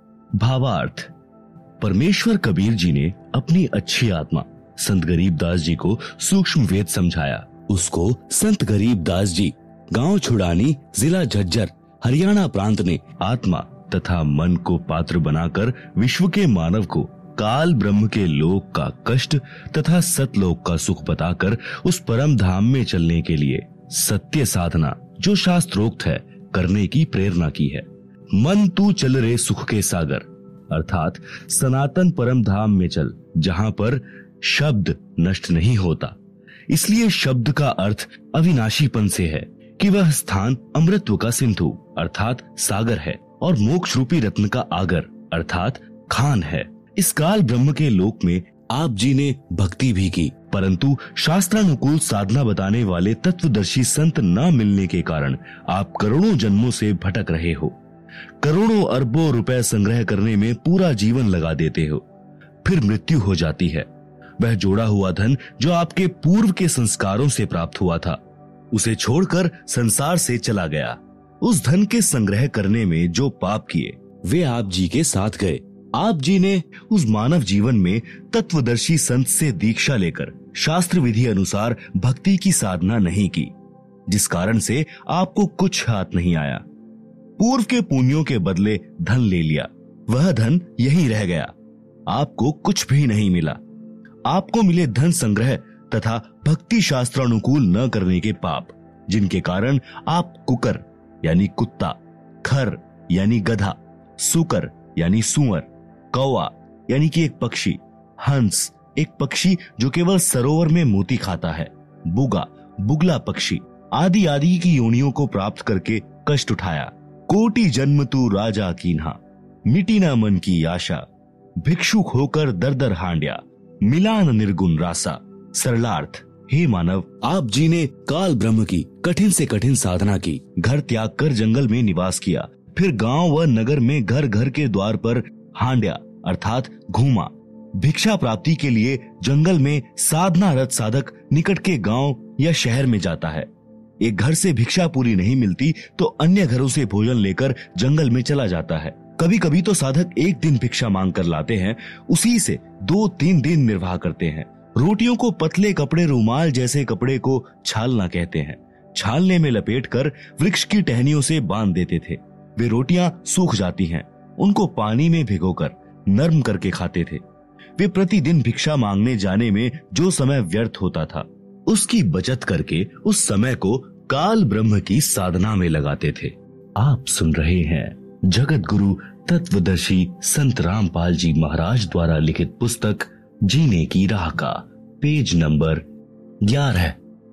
भावार्थ। परमेश्वर कबीर जी ने अपनी अच्छी आत्मा संत गरीबदास जी को सूक्ष्म वेद समझाया। उसको संत गरीबदास जी गांव छुड़ानी जिला झज्जर हरियाणा प्रांत ने आत्मा तथा मन को पात्र बनाकर विश्व के मानव को काल ब्रह्म के लोक का कष्ट तथा सतलोक का सुख बताकर उस परम धाम में चलने के लिए सत्य साधना जो शास्त्रोक्त है करने की प्रेरणा की है। मन तू चल रे सुख के सागर अर्थात सनातन परम धाम में चल, जहां पर शब्द नष्ट नहीं होता। इसलिए शब्द का अर्थ अविनाशीपन से है कि वह स्थान अमृतत्व का सिंधु अर्थात सागर है और मोक्ष रूपी रत्न का आगर अर्थात खान है। इस काल ब्रह्म के लोक में आप जी ने भक्ति भी की, परंतु शास्त्रानुकूल साधना बताने वाले तत्वदर्शी संत न मिलने के कारण आप करोड़ों जन्मों से भटक रहे हो। करोड़ों अरबों रुपए संग्रह करने में पूरा जीवन लगा देते हो, फिर मृत्यु हो जाती है। वह जोड़ा हुआ धन जो आपके पूर्व के संस्कारों से प्राप्त हुआ था, उसे छोड़कर संसार से चला गया। उस धन के संग्रह करने में जो पाप किए वे आप जी के साथ गए। आप जी ने उस मानव जीवन में तत्वदर्शी संत से दीक्षा लेकर शास्त्र विधि अनुसार भक्ति की साधना नहीं की, जिस कारण से आपको कुछ हाथ नहीं आया। पूर्व के पुण्यों के बदले धन ले लिया, वह धन यहीं रह गया, आपको कुछ भी नहीं मिला। आपको मिले धन संग्रह तथा भक्ति शास्त्रानुकूल न करने के पाप, जिनके कारण आप कुकर यानी कुत्ता, खर यानी गधा, सुकर यानी सुअर, कौवा यानी कि एक पक्षी, हंस एक पक्षी जो केवल सरोवर में मोती खाता है, बुगा बुगला पक्षी आदि आदि की योनियों को प्राप्त करके कष्ट उठाया। कोटि जन्म तू राजा कीन्हा, मिटी न मन की आशा, भिक्षुक होकर दर दर हांड्या, मिलान निर्गुण रासा। सरलार्थ। हे मानव, आप जी ने काल ब्रह्म की कठिन से कठिन साधना की, घर त्याग कर जंगल में निवास किया, फिर गांव व नगर में घर घर के द्वार पर हांड्या अर्थात घूमा। भिक्षा प्राप्ति के लिए जंगल में साधना रत साधक निकट के गांव या शहर में जाता है। एक घर से भिक्षा पूरी नहीं मिलती तो अन्य घरों से भोजन लेकर जंगल में चला जाता है। कभी कभी तो साधक एक दिन भिक्षा मांग कर लाते हैं, उसी से दो तीन दिन निर्वाह करते हैं। रोटियों को पतले कपड़े रुमाल जैसे कपड़े को छालना कहते हैं। छालने में लपेटकर वृक्ष की टहनियों से बांध देते थे। वे रोटियां सूख जाती हैं, उनको पानी में भिगोकर नरम करके खाते थे। वे प्रतिदिन भिक्षा मांगने जाने में जो समय व्यर्थ होता था, उसकी बचत करके उस समय को काल ब्रह्म की साधना में लगाते थे। आप सुन रहे हैं जगत गुरु तत्वदर्शी संत रामपाल जी महाराज द्वारा लिखित पुस्तक जीने की राह का पेज नंबर ग्यारह।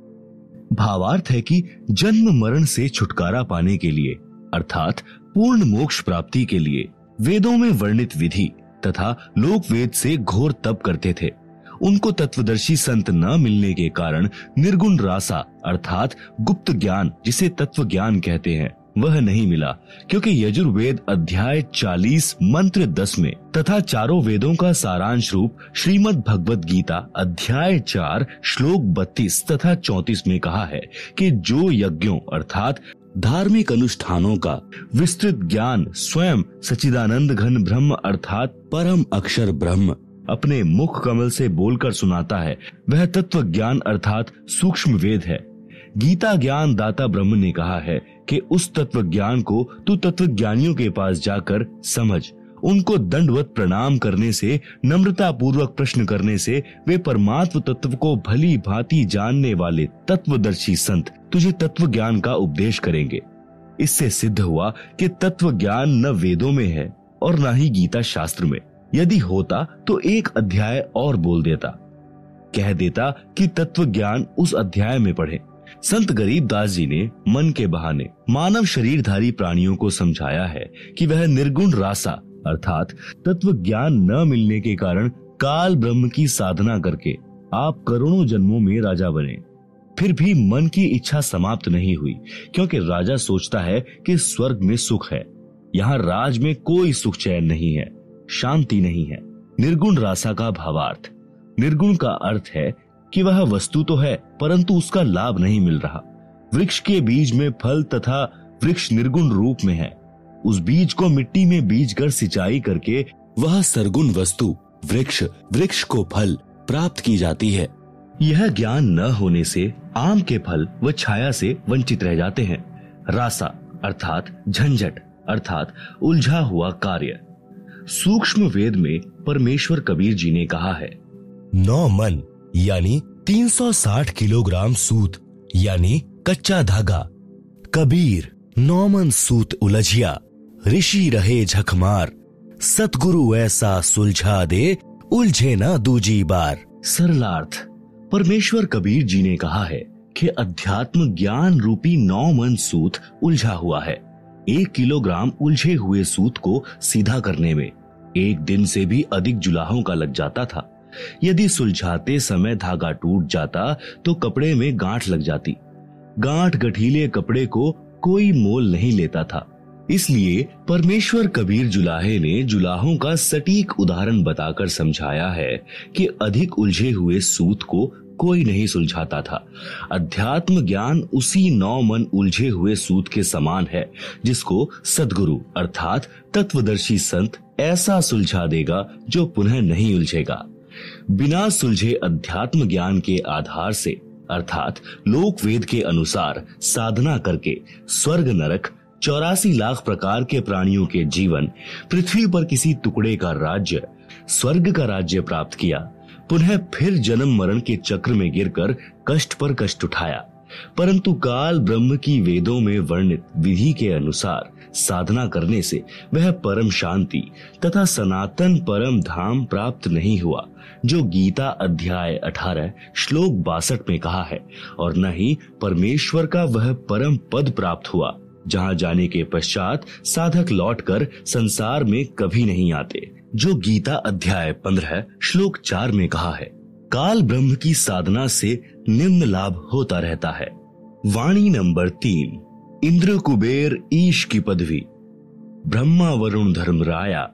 भावार्थ है कि जन्म मरण से छुटकारा पाने के लिए अर्थात पूर्ण मोक्ष प्राप्ति के लिए वेदों में वर्णित विधि तथा लोक वेद से घोर तप करते थे। उनको तत्वदर्शी संत न मिलने के कारण निर्गुण रासा अर्थात गुप्त ज्ञान, जिसे तत्व ज्ञान कहते हैं, वह नहीं मिला, क्योंकि यजुर्वेद अध्याय चालीस मंत्र दस में तथा चारों वेदों का सारांश रूप श्रीमद् भगवत गीता अध्याय चार श्लोक बत्तीस तथा चौंतीस में कहा है कि जो यज्ञों अर्थात धार्मिक अनुष्ठानों का विस्तृत ज्ञान स्वयं सच्चिदानंद घन ब्रह्म अर्थात परम अक्षर ब्रह्म अपने मुख कमल से बोलकर सुनाता है, वह तत्व ज्ञान अर्थात सूक्ष्म वेद है। गीता ज्ञान दाता ब्रह्म ने कहा है कि उस तत्व ज्ञान को तू तत्वज्ञानियों के पास जाकर समझ। उनको दंडवत प्रणाम करने से, नम्रता पूर्वक प्रश्न करने से वे परमात्म तत्व को भली भांति जानने वाले तत्वदर्शी संत तुझे तत्व ज्ञान का उपदेश करेंगे। इससे सिद्ध हुआ कि तत्व ज्ञान न वेदों में है और न ही गीता शास्त्र में। यदि होता तो एक अध्याय और बोल देता, कह देता कि तत्व ज्ञान उस अध्याय में पढ़े। संत गरीबदास जी ने मन के बहाने मानव शरीरधारी प्राणियों को समझाया है कि वह निर्गुण रासा अर्थात तत्व ज्ञान न मिलने के कारण काल ब्रह्म की साधना करके आप करोड़ों जन्मों में राजा बने। फिर भी मन की इच्छा समाप्त नहीं हुई, क्योंकि राजा सोचता है कि स्वर्ग में सुख है। यहाँ राज में कोई सुख चैन नहीं है, शांति नहीं है। निर्गुण रासा का भावार्थ, निर्गुण का अर्थ है कि वह वस्तु तो है परंतु उसका लाभ नहीं मिल रहा। वृक्ष के बीज में फल तथा वृक्ष निर्गुण रूप में है। उस बीज को मिट्टी में बीजकर सिंचाई करके वह सरगुण वस्तु वृक्ष वृक्ष को फल प्राप्त की जाती है। यह ज्ञान न होने से आम के फल व छाया से वंचित रह जाते हैं। रासा अर्थात झंझट अर्थात उलझा हुआ कार्य। सूक्ष्म वेद में परमेश्वर कबीर जी ने कहा है, नौ मन यानी तीन सौ साठ किलोग्राम सूत यानी कच्चा धागा। कबीर नौ मन सूत उलझिया, ऋषि रहे झकमार। सतगुरु ऐसा सुलझा दे, उलझे ना दूजी बार। सरलार्थ, परमेश्वर कबीर जी ने कहा है कि अध्यात्म ज्ञान रूपी नौ मन सूत उलझा हुआ है। एक किलोग्राम उलझे हुए सूत को सीधा करने में एक दिन से भी अधिक जुलाहों का लग जाता था। यदि सुलझाते समय धागा टूट जाता तो कपड़े में गांठ लग जाती। गांठ गठीले कपड़े को कोई मोल नहीं लेता था। इसलिए परमेश्वर कबीर जुलाहे ने जुलाहों का सटीक उदाहरण बताकर समझाया है कि अधिक उलझे हुए सूत को कोई नहीं सुलझाता था। अध्यात्म ज्ञान उसी नौ मन उलझे हुए सूत के समान है, जिसको सद्गुरु अर्थात तत्वदर्शी संत ऐसा सुलझा देगा जो पुनः नहीं उलझेगा। बिना सुलझे अध्यात्म ज्ञान के आधार से अर्थात लोक वेद के अनुसार साधना करके स्वर्ग नरक, चौरासी लाख प्रकार के प्राणियों के जीवन, पृथ्वी पर किसी टुकड़े का राज्य, स्वर्ग का राज्य प्राप्त किया, पुनः फिर जन्म मरण के चक्र में गिरकर कष्ट पर कष्ट उठाया। परंतु काल ब्रह्म की वेदों में वर्णित विधि के अनुसार साधना करने से वह परम शांति तथा सनातन परम धाम प्राप्त नहीं हुआ, जो गीता अध्याय अठारह श्लोक बासठ में कहा है, और न ही परमेश्वर का वह परम पद प्राप्त हुआ, जहां जाने के पश्चात साधक लौटकर संसार में कभी नहीं आते, जो गीता अध्याय पंद्रह श्लोक चार में कहा है। काल ब्रह्म की साधना से निम्न लाभ होता रहता है। वाणी नंबर तीन, इंद्र कुबेर ईश की पदवी, ब्रह्मा वरुण धर्मराया,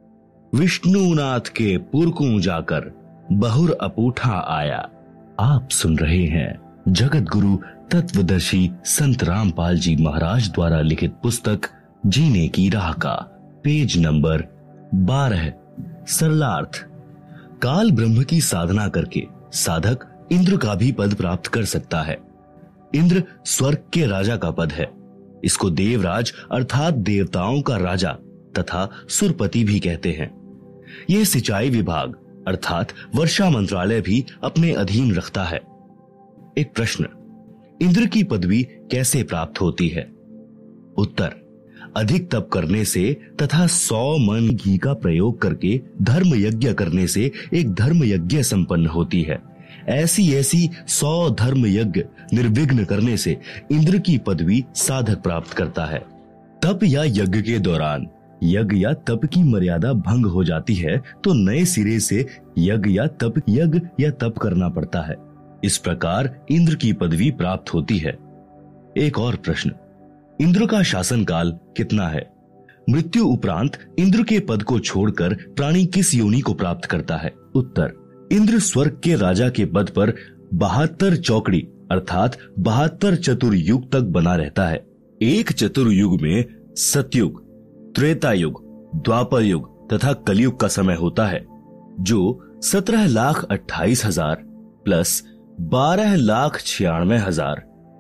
विष्णुनाथ के पुरकू जाकर बहुर अपूठा आया। आप सुन रहे हैं जगत गुरु तत्वदर्शी संत रामपाल जी महाराज द्वारा लिखित पुस्तक जीने की राह का पेज नंबर बारह। सरलार्थ, काल ब्रह्म की साधना करके साधक इंद्र का भी पद प्राप्त कर सकता है। इंद्र स्वर्ग के राजा का पद है। इसको देवराज अर्थात देवताओं का राजा तथा सुरपति भी कहते हैं। यह सिंचाई विभाग अर्थात वर्षा मंत्रालय भी अपने अधीन रखता है। एक प्रश्न, इंद्र की पदवी कैसे प्राप्त होती है? उत्तर, अधिक तप करने से तथा सौ मन घी का प्रयोग करके धर्म यज्ञ करने से एक धर्म यज्ञ संपन्न होती है। ऐसी ऐसी सौ धर्म यज्ञ निर्विघ्न करने से इंद्र की पदवी साधक प्राप्त करता है। तप या यज्ञ के दौरान यज्ञ या तप की मर्यादा भंग हो जाती है तो नए सिरे से यज्ञ या तप यज्ञ या तप करना पड़ता है। इस प्रकार इंद्र की पदवी प्राप्त होती है। एक और प्रश्न, इंद्र का शासन काल कितना है? मृत्यु उपरांत इंद्र के पद को छोड़कर प्राणी किस योनि को प्राप्त करता है? उत्तर, इंद्र स्वर्ग के राजा के पद पर बहत्तर चौकड़ी अर्थात बहत्तर चतुर्युग तक बना रहता है। एक चतुर्युग में सतयुग, त्रेता युग, द्वापर युग तथा कलयुग का समय होता है, जो सत्रह लाख अट्ठाईस हजार प्लस बारह लाख छियानवे हजार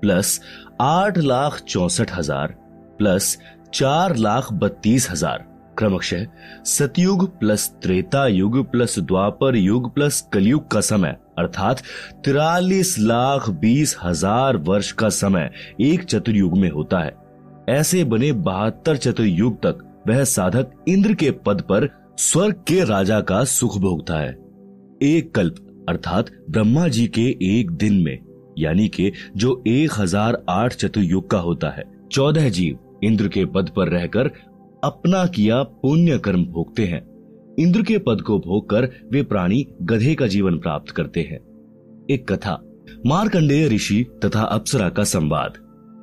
प्लस आठ लाख चौसठ हजार प्लस चार लाख बत्तीस हजार क्रमशः सतयुग प्लस त्रेता युग प्लस द्वापर युग प्लस कलयुग का समय अर्थात तिरालीस लाख बीस हजार वर्ष का समय एक चतुर्युग में होता है। ऐसे बने बहत्तर चतुर्युग तक वह साधक इंद्र के पद पर स्वर्ग के राजा का सुख भोगता है। एक कल्प अर्थात ब्रह्मा जी के एक दिन में यानी के जो एक हजार आठ चतुर्युग का होता है, चौदह जीव इंद्र के पद पर रहकर अपना किया पुण्य कर्म भोगते हैं। इंद्र के पद को भोगकर वे प्राणी गधे का जीवन प्राप्त करते हैं। एक कथा, मार्कंडेय ऋषि तथा अप्सरा का संवाद।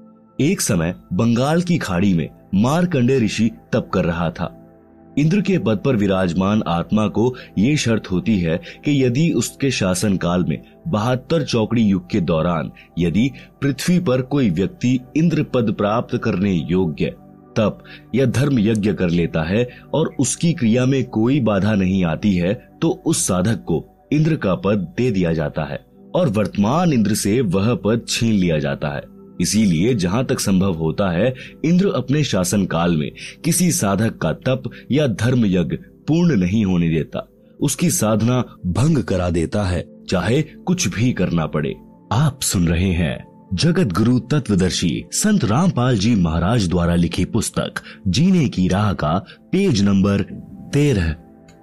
एक समय बंगाल की खाड़ी में मार्कंडेय ऋषि तप कर रहा था। इंद्र के पद पर विराजमान आत्मा को ये शर्त होती है कि यदि उसके शासन काल में बहत्तर चौकड़ी युग के दौरान यदि पृथ्वी पर कोई व्यक्ति इंद्र पद प्राप्त करने योग्य तप या धर्म यज्ञ कर लेता है और उसकी क्रिया में कोई बाधा नहीं आती है, तो उस साधक को इंद्र का पद दे दिया जाता है और वर्तमान इंद्र से वह पद छीन लिया जाता है। इसीलिए जहां तक संभव होता है, इंद्र अपने शासन काल में किसी साधक का तप या धर्म यज्ञ पूर्ण नहीं होने देता, उसकी साधना भंग करा देता है, चाहे कुछ भी करना पड़े। आप सुन रहे हैं जगत गुरु तत्वदर्शी संत रामपाल जी महाराज द्वारा लिखी पुस्तक जीने की राह का पेज नंबर तेरह।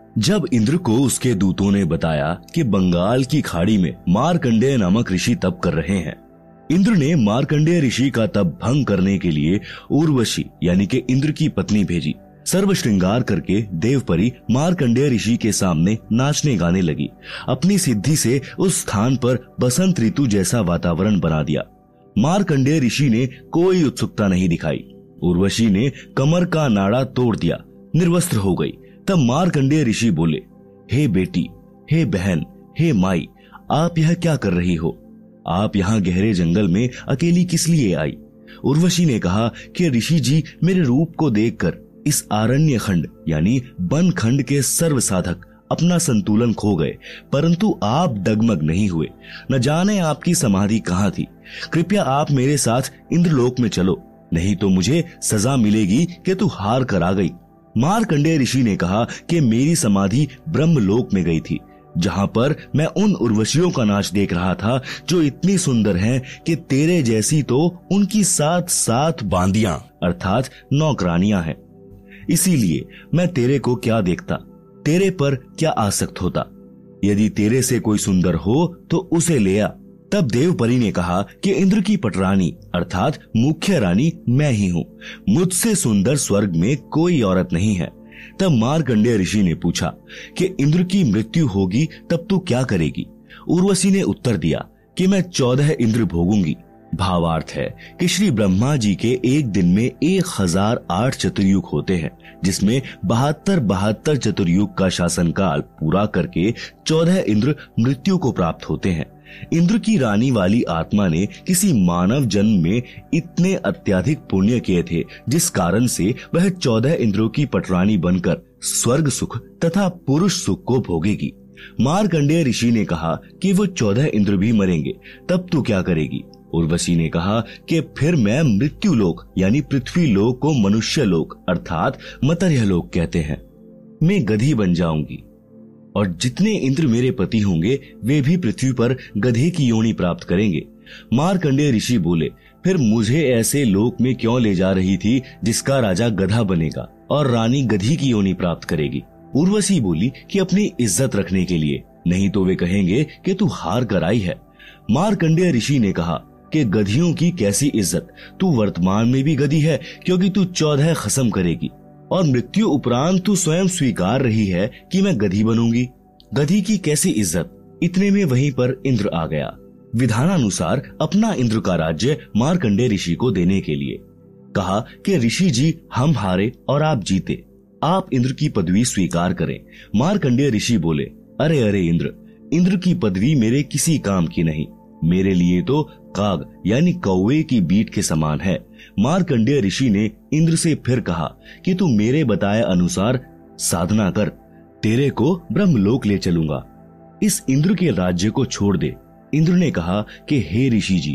जब इंद्र को उसके दूतों ने बताया कि बंगाल की खाड़ी में मार्कंडेय नामक ऋषि तप कर रहे हैं, इंद्र ने मार्कंडेय ऋषि का तप भंग करने के लिए उर्वशी यानी कि इंद्र की पत्नी भेजी। सर्व श्रृंगार करके देवपरी मार्कंडेय ऋषि के सामने नाचने गाने लगी। अपनी सिद्धि से उस स्थान पर बसंत ऋतु जैसा वातावरण बना दिया। मार्कंडेय ऋषि ने कोई उत्सुकता नहीं दिखाई। उर्वशी ने कमर का नाड़ा तोड़ दिया, निर्वस्त्र हो गई। तब मार्कंडेय ऋषि बोले, हे बेटी, हे बहन, हे माई, आप यह क्या कर रही हो? आप यहाँ गहरे जंगल में अकेली किस लिए आई? उर्वशी ने कहा कि ऋषि जी, मेरे रूप को देखकर इस आरण्य खंड यानी वन खंड के सर्व साधक अपना संतुलन खो गए, परंतु आप डगमग नहीं हुए। न जाने आपकी समाधि कहाँ थी। कृपया आप मेरे साथ इंद्रलोक में चलो, नहीं तो मुझे सजा मिलेगी कि तू हार कर आ गई। मार्कंडेय ऋषि ने कहा कि मेरी समाधि ब्रह्मलोक में गई थी, जहाँ पर मैं उन उर्वशियों का नाच देख रहा था जो इतनी सुंदर हैं कि तेरे जैसी तो उनकी सात सात बांदियां अर्थात नौकरानियां हैं। इसीलिए मैं तेरे को क्या देखता, तेरे पर क्या आसक्त होता। यदि तेरे से कोई सुंदर हो तो उसे ले आ। तब देवपरी ने कहा कि इंद्र की पटरानी अर्थात मुख्य रानी मैं ही हूँ, मुझसे सुंदर स्वर्ग में कोई औरत नहीं है। तब मार्कंडेय ऋषि ने पूछा कि इंद्र की मृत्यु होगी तब तू क्या करेगी? उर्वशी ने उत्तर दिया कि मैं चौदह इंद्र भोगूंगी। भावार्थ है कि श्री ब्रह्मा जी के एक दिन में एक हजार आठ चतुर्युग होते हैं, जिसमें बहत्तर बहत्तर चतुर्युग का शासन काल पूरा करके चौदह इंद्र मृत्यु को प्राप्त होते हैं। इंद्र की रानी वाली आत्मा ने किसी मानव जन्म में इतने अत्यधिक पुण्य किए थे, जिस कारण से वह चौदह इंद्रों की पटरानी बनकर स्वर्ग सुख तथा पुरुष सुख को भोगेगी। मार्कंडेय ऋषि ने कहा कि वो चौदह इंद्र भी मरेंगे, तब तू क्या करेगी? उर्वशी ने कहा कि फिर मैं मृत्यु लोक यानी पृथ्वी लोक को मनुष्य लोक अर्थात मतर्य लोक कहते हैं, मैं गधी बन जाऊंगी और जितने इंद्र मेरे पति होंगे वे भी पृथ्वी पर गधे की योनि प्राप्त करेंगे। मार्कंडेय ऋषि बोले, फिर मुझे ऐसे लोक में क्यों ले जा रही थी जिसका राजा गधा बनेगा और रानी गधी की योनि प्राप्त करेगी? उर्वशी बोली कि अपनी इज्जत रखने के लिए, नहीं तो वे कहेंगे कि तू हार कर आई है। मार्कंडेय ऋषि ने कहा कि गधियों की कैसी इज्जत, तू वर्तमान में भी गधी है क्योंकि तू चौदह खसम करेगी और मृत्यु उपरांत तू स्वयं स्वीकार रही है कि मैं गधी बनूंगी। गधी की कैसी इज्जत? इतने में वहीं पर इंद्र आ गया, विधानानुसार अपना इंद्र का राज्य मार्कंडेय ऋषि को देने के लिए। कहा कि ऋषि जी, हम हारे और आप जीते, आप इंद्र की पदवी स्वीकार करें। मार्कंडेय ऋषि बोले, अरे अरे इंद्र, इंद्र की पदवी मेरे किसी काम की नहीं, मेरे लिए तो काग यानी कौवे की बीट के समान है। मार्कंडेय ऋषि ने इंद्र से फिर कहा कि तू मेरे बताए अनुसार साधना कर, तेरे को ब्रह्मलोक ले चलूंगा। इस इंद्र के राज्य को छोड़ दे। इंद्र ने कहा कि हे ऋषि जी,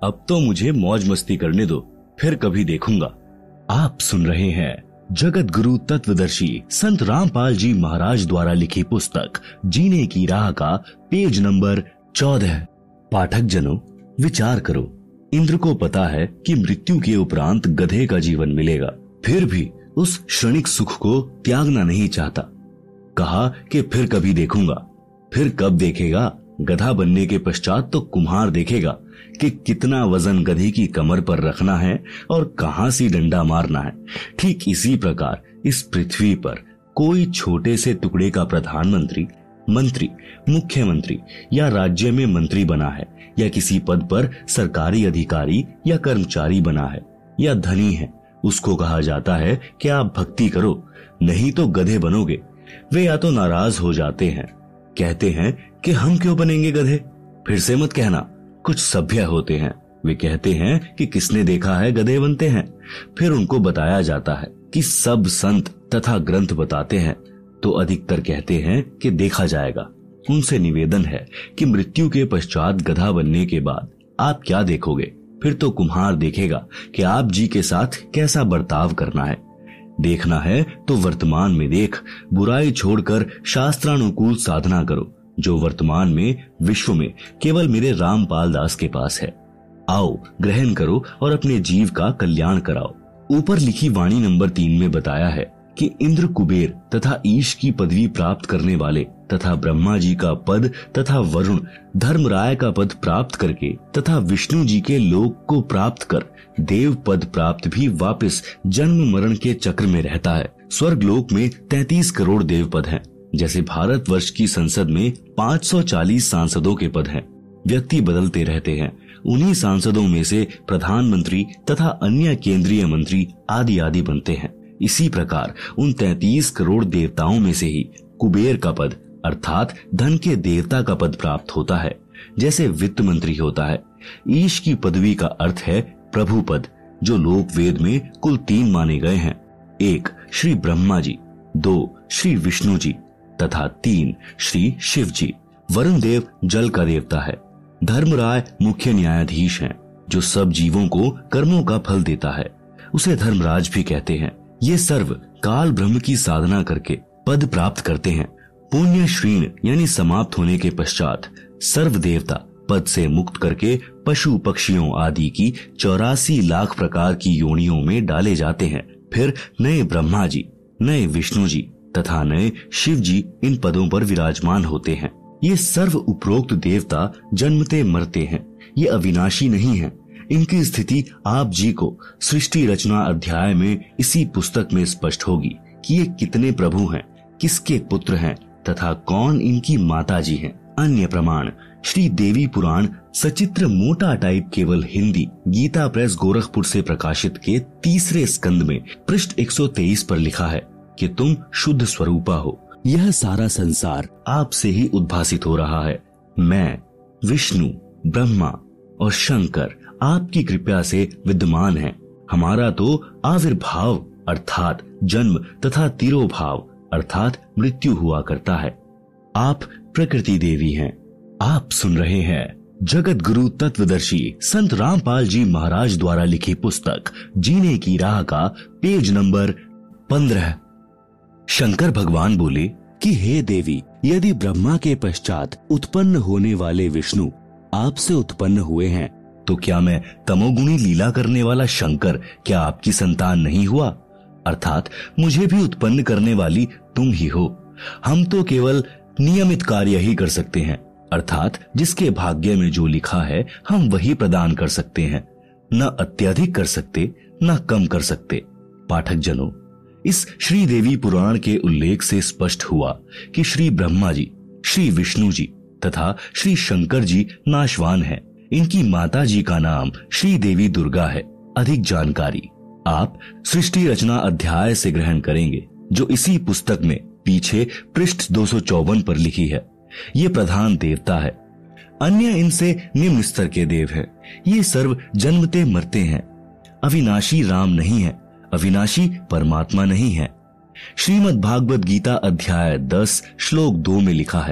अब तो मुझे मौज मस्ती करने दो, फिर कभी देखूंगा। आप सुन रहे हैं जगत गुरु तत्वदर्शी संत रामपाल जी महाराज द्वारा लिखी पुस्तक जीने की राह का पेज नंबर चौदह। पाठक जनों, विचार करो, इंद्र को पता है कि मृत्यु के उपरांत गधे का जीवन मिलेगा, फिर भी उस क्षणिक सुख को त्यागना नहीं चाहता। कहा कि फिर कभी देखूंगा। फिर कब देखेगा? गधा बनने के पश्चात तो कुम्हार देखेगा कि कितना वजन गधे की कमर पर रखना है और कहां से डंडा मारना है। ठीक इसी प्रकार इस पृथ्वी पर कोई छोटे से टुकड़े का प्रधानमंत्री, मंत्री, मुख्यमंत्री या राज्य में मंत्री बना है, या किसी पद पर सरकारी अधिकारी या कर्मचारी बना है, या धनी है, उसको कहा जाता है कि आप भक्ति करो, नहीं तो गधे बनोगे। वे या तो नाराज हो जाते हैं, कहते हैं कि हम क्यों बनेंगे गधे। फिर से मत कहना, कुछ सभ्य होते हैं, वे कहते हैं कि किसने देखा है गधे बनते हैं। फिर उनको बताया जाता है कि सब संत तथा ग्रंथ बताते हैं, तो अधिकतर कहते हैं कि देखा जाएगा। उनसे निवेदन है कि मृत्यु के पश्चात गधा बनने के बाद आप क्या देखोगे? फिर तो कुम्हार देखेगा कि आप जी के साथ कैसा बर्ताव करना है। देखना है तो वर्तमान में देख, बुराई छोड़कर शास्त्रानुकूल साधना करो, जो वर्तमान में विश्व में केवल मेरे रामपाल दास के पास है। आओ ग्रहण करो और अपने जीव का कल्याण कराओ। ऊपर लिखी वाणी नंबर तीन में बताया है कि इंद्र, कुबेर तथा ईश की पदवी प्राप्त करने वाले तथा ब्रह्मा जी का पद तथा वरुण, धर्मराय का पद प्राप्त करके तथा विष्णु जी के लोक को प्राप्त कर देव पद प्राप्त भी वापस जन्म मरण के चक्र में रहता है। स्वर्ग लोक में तैंतीस करोड़ देव पद हैं, जैसे भारतवर्ष की संसद में पाँच सौ चालीस सांसदों के पद हैं। व्यक्ति बदलते रहते हैं, उन्हीं सांसदों में से प्रधानमंत्री तथा अन्य केंद्रीय मंत्री आदि आदि बनते हैं। इसी प्रकार उन तैंतीस करोड़ देवताओं में से ही कुबेर का पद अर्थात धन के देवता का पद प्राप्त होता है, जैसे वित्त मंत्री होता है। ईश की पदवी का अर्थ है प्रभु पद, जो लोक वेद में कुल तीन माने गए हैं। एक श्री ब्रह्मा जी, दो श्री विष्णु जी तथा तीन श्री शिव जी। वरुण देव जल का देवता है। धर्मराय मुख्य न्यायाधीश हैं, जो सब जीवों को कर्मों का फल देता है, उसे धर्मराज भी कहते हैं। ये सर्व काल ब्रह्म की साधना करके पद प्राप्त करते हैं। पुण्य श्रीण यानी समाप्त होने के पश्चात सर्व देवता पद से मुक्त करके पशु पक्षियों आदि की चौरासी लाख प्रकार की योनियों में डाले जाते हैं। फिर नए ब्रह्मा जी, नए विष्णु जी तथा नए शिव जी इन पदों पर विराजमान होते हैं। ये सर्व उपरोक्त देवता जन्मते मरते हैं, ये अविनाशी नहीं है। इनकी स्थिति आप जी को सृष्टि रचना अध्याय में इसी पुस्तक में स्पष्ट होगी कि ये कितने प्रभु हैं, किसके पुत्र हैं तथा कौन इनकी माता जी हैं। अन्य प्रमाण श्री देवी पुराण सचित्र मोटा टाइप केवल हिंदी गीता प्रेस गोरखपुर से प्रकाशित के तीसरे स्कंद में पृष्ठ एक सौ तेईस पर लिखा है कि तुम शुद्ध स्वरूपा हो। यह सारा संसार आपसे ही उद्भासित हो रहा है। मैं, विष्णु, ब्रह्मा और शंकर आपकी कृपा से विद्यमान हैं। हमारा तो आविर्भाव अर्थात जन्म तथा तिरोभाव अर्थात मृत्यु हुआ करता है। आप प्रकृति देवी हैं। आप सुन रहे हैं जगत गुरु तत्वदर्शी संत रामपाल जी महाराज द्वारा लिखी पुस्तक जीने की राह का पेज नंबर पंद्रह। शंकर भगवान बोले कि हे देवी, यदि ब्रह्मा के पश्चात उत्पन्न होने वाले विष्णु आपसे उत्पन्न हुए हैं, तो क्या मैं तमोगुणी लीला करने वाला शंकर क्या आपकी संतान नहीं हुआ? अर्थात मुझे भी उत्पन्न करने वाली तुम ही हो। हम तो केवल नियमित कार्य ही कर सकते हैं, अर्थात जिसके भाग्य में जो लिखा है हम वही प्रदान कर सकते हैं, न अत्यधिक कर सकते न कम कर सकते। पाठक जनों, इस श्री देवी पुराण के उल्लेख से स्पष्ट हुआ कि श्री ब्रह्मा जी, श्री विष्णु जी तथा श्री शंकर जी नाशवान हैं। इनकी माता जी का नाम श्री देवी दुर्गा है। अधिक जानकारी आप सृष्टि रचना अध्याय से ग्रहण करेंगे, जो इसी पुस्तक में पीछे पृष्ठ दो सौ चौवन पर लिखी है। ये प्रधान देवता है। अन्य इनसे निम्न स्तर के देव हैं। ये सर्व जन्मते मरते हैं। अविनाशी राम नहीं है, अविनाशी परमात्मा नहीं है। श्रीमद् भागवत गीता अध्याय दस श्लोक दो में लिखा है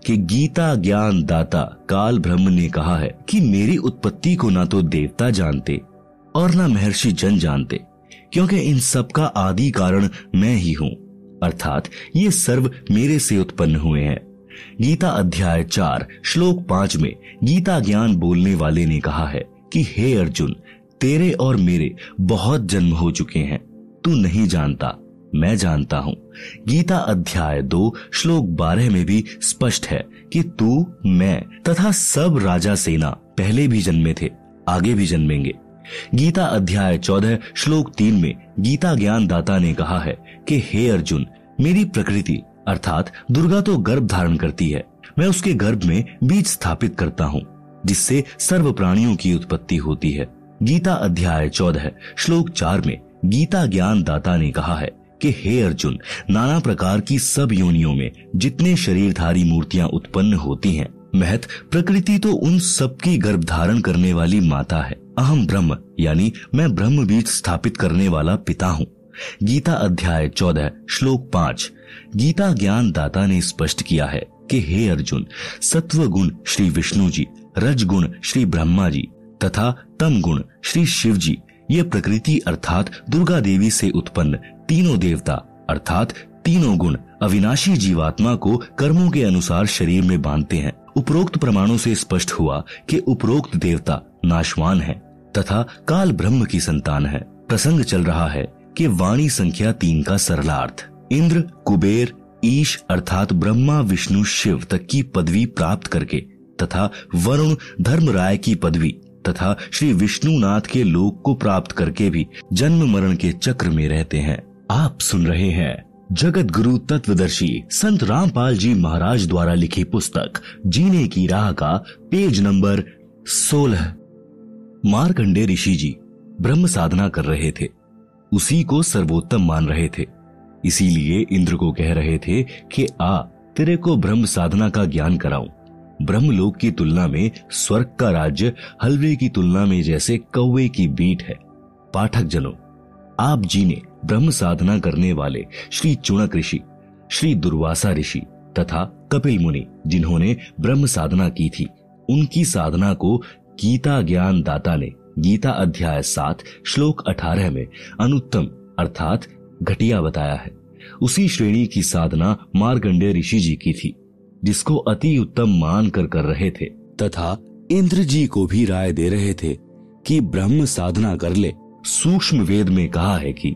कि गीता ज्ञान दाता काल ब्रह्म ने कहा है कि मेरी उत्पत्ति को ना तो देवता जानते और ना महर्षि जन जानते, क्योंकि इन सब का आदि कारण मैं ही हूँ, अर्थात ये सर्व मेरे से उत्पन्न हुए हैं। गीता अध्याय चार श्लोक पांच में गीता ज्ञान बोलने वाले ने कहा है कि हे अर्जुन, तेरे और मेरे बहुत जन्म हो चुके हैं, तू नहीं जानता, मैं जानता हूँ। गीता अध्याय दो श्लोक बारह में भी स्पष्ट है कि तू, मैं तथा सब राजा सेना पहले भी जन्मे थे, आगे भी जन्मेंगे। गीता अध्याय चौदह श्लोक तीन में गीता ज्ञान दाता ने कहा है कि हे अर्जुन, मेरी प्रकृति अर्थात दुर्गा तो गर्भ धारण करती है, मैं उसके गर्भ में बीज स्थापित करता हूँ, जिससे सर्व प्राणियों की उत्पत्ति होती है। गीता अध्याय चौदह श्लोक चार में गीता ज्ञान दाता ने कहा है कि हे अर्जुन, नाना प्रकार की सब योनियों में जितने शरीरधारी मूर्तियां उत्पन्न होती हैं, महत प्रकृति तो उन सबकी गर्भ धारण करने वाली माता है। अहम ब्रह्म यानी मैं ब्रह्म बीज स्थापित करने वाला पिता हूँ। गीता अध्याय चौदह श्लोक पांच गीता ज्ञान दाता ने स्पष्ट किया है कि हे अर्जुन, सत्व गुण श्री विष्णु जी, रज गुण श्री ब्रह्मा जी तथा तम गुण श्री शिव जी, ये प्रकृति अर्थात दुर्गा देवी से उत्पन्न तीनों देवता अर्थात तीनों गुण अविनाशी जीवात्मा को कर्मों के अनुसार शरीर में बांधते हैं। उपरोक्त प्रमाणों से स्पष्ट हुआ कि उपरोक्त देवता नाशवान है तथा काल ब्रह्म की संतान है। प्रसंग चल रहा है कि वाणी संख्या तीन का सरलार्थ इंद्र, कुबेर, ईश अर्थात ब्रह्मा, विष्णु, शिव तक की पदवी प्राप्त करके तथा वरुण, धर्मराय की पदवी तथा श्री विष्णुनाथ के लोक को प्राप्त करके भी जन्म मरण के चक्र में रहते हैं। आप सुन रहे हैं जगत गुरु तत्वदर्शी संत रामपाल जी महाराज द्वारा लिखी पुस्तक जीने की राह का पेज नंबर सोलह। मार्कंडेय ऋषि जी ब्रह्म साधना कर रहे थे, उसी को सर्वोत्तम मान रहे थे, इसीलिए इंद्र को कह रहे थे कि आ तेरे को ब्रह्म साधना का ज्ञान कराऊं। ब्रह्मलोक की तुलना में स्वर्ग का राज्य हलवे की तुलना में जैसे कौवे की बीट है। पाठक जनों, आप जी ने ब्रह्म साधना करने वाले श्री चुणक ऋषि, श्री दुर्वासा ऋषि तथा कपिल मुनि जिन्होंने ब्रह्म साधना की थी, उनकी साधना को गीता ज्ञान दाता ने गीता अध्याय सात श्लोक अठारह में अनुत्तम अर्थात घटिया बताया है। उसी श्रेणी की साधना मार्कंडेय ऋषि जी की थी, जिसको अति उत्तम मान कर कर रहे थे तथा इंद्र जी को भी राय दे रहे थे कि ब्रह्म साधना कर ले। सूक्ष्म वेद में कहा है कि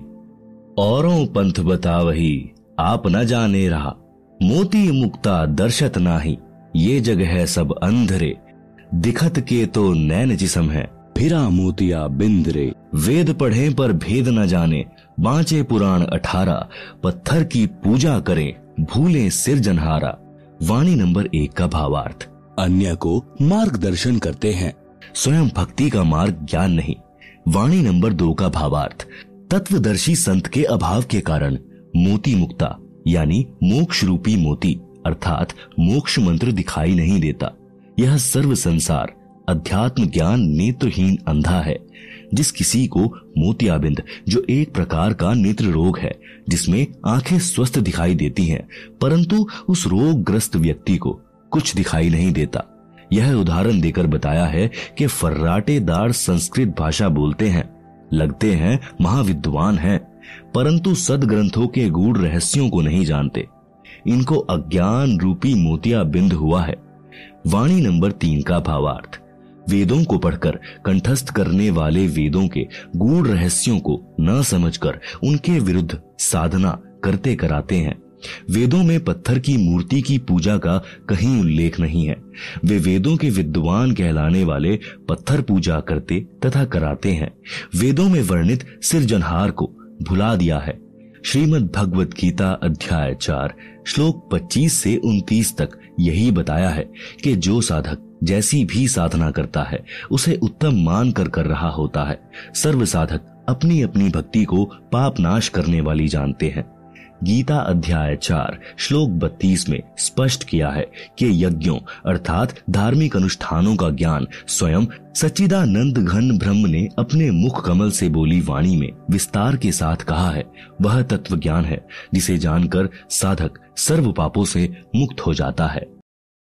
औरों पंथ बतावही आप न जाने रहा, मोती मुक्ता दर्शत नाही, ये जग है सब अंधरे, दिखत के तो नैन जिसम है, फिरा मोतिया बिंदरे। वेद पढ़े पर भेद न जाने, बांचे पुराण अठारह, पत्थर की पूजा करें भूले सिरजनहारा। वाणी नंबर एक का भावार्थ अन्य को मार्गदर्शन करते हैं, स्वयं भक्ति का मार्ग ज्ञान नहीं। वाणी नंबर दो का भावार्थ तत्वदर्शी संत के अभाव के कारण मोती मुक्ता यानी मोक्ष रूपी मोती अर्थात मोक्ष मंत्र दिखाई नहीं देता। यह सर्व संसार अध्यात्म ज्ञान नेत्रहीन अंधा है। जिस किसी को मोतियाबिंद जो एक प्रकार का नेत्र रोग है, जिसमें आंखें स्वस्थ दिखाई देती हैं, परंतु उस रोग ग्रस्त व्यक्ति को कुछ दिखाई नहीं देता। यह उदाहरण देकर बताया है कि फर्राटेदार संस्कृत भाषा बोलते हैं, लगते हैं महाविद्वान हैं, परंतु सदग्रंथों के गूढ़ रहस्यों को नहीं जानते। इनको अज्ञान रूपी मोतियाबिंद हुआ है। वाणी नंबर तीन का भावार्थ वेदों को पढ़कर कंठस्थ करने वाले वेदों के गूढ़ रहस्यों को न समझकर उनके विरुद्ध साधना करते कराते हैं। वेदों में पत्थर की मूर्ति की पूजा का कहीं उल्लेख नहीं है। वे वेदों के विद्वान कहलाने वाले पत्थर पूजा करते तथा कराते हैं। वेदों में वर्णित सिरजनहार को भुला दिया है। श्रीमद् भगवत गीता अध्याय चार श्लोक पच्चीस से उनतीस तक यही बताया है कि जो साधक जैसी भी साधना करता है उसे उत्तम मान कर कर रहा होता है। सर्व साधक अपनी अपनी भक्ति को पाप नाश करने वाली जानते हैं। गीता अध्याय चार श्लोक बत्तीस में स्पष्ट किया है कि यज्ञों अर्थात धार्मिक अनुष्ठानों का ज्ञान स्वयं सच्चिदानंद घन ब्रह्म ने अपने मुख कमल से बोली वाणी में विस्तार के साथ कहा है। वह तत्व ज्ञान है जिसे जानकर साधक सर्व पापों से मुक्त हो जाता है।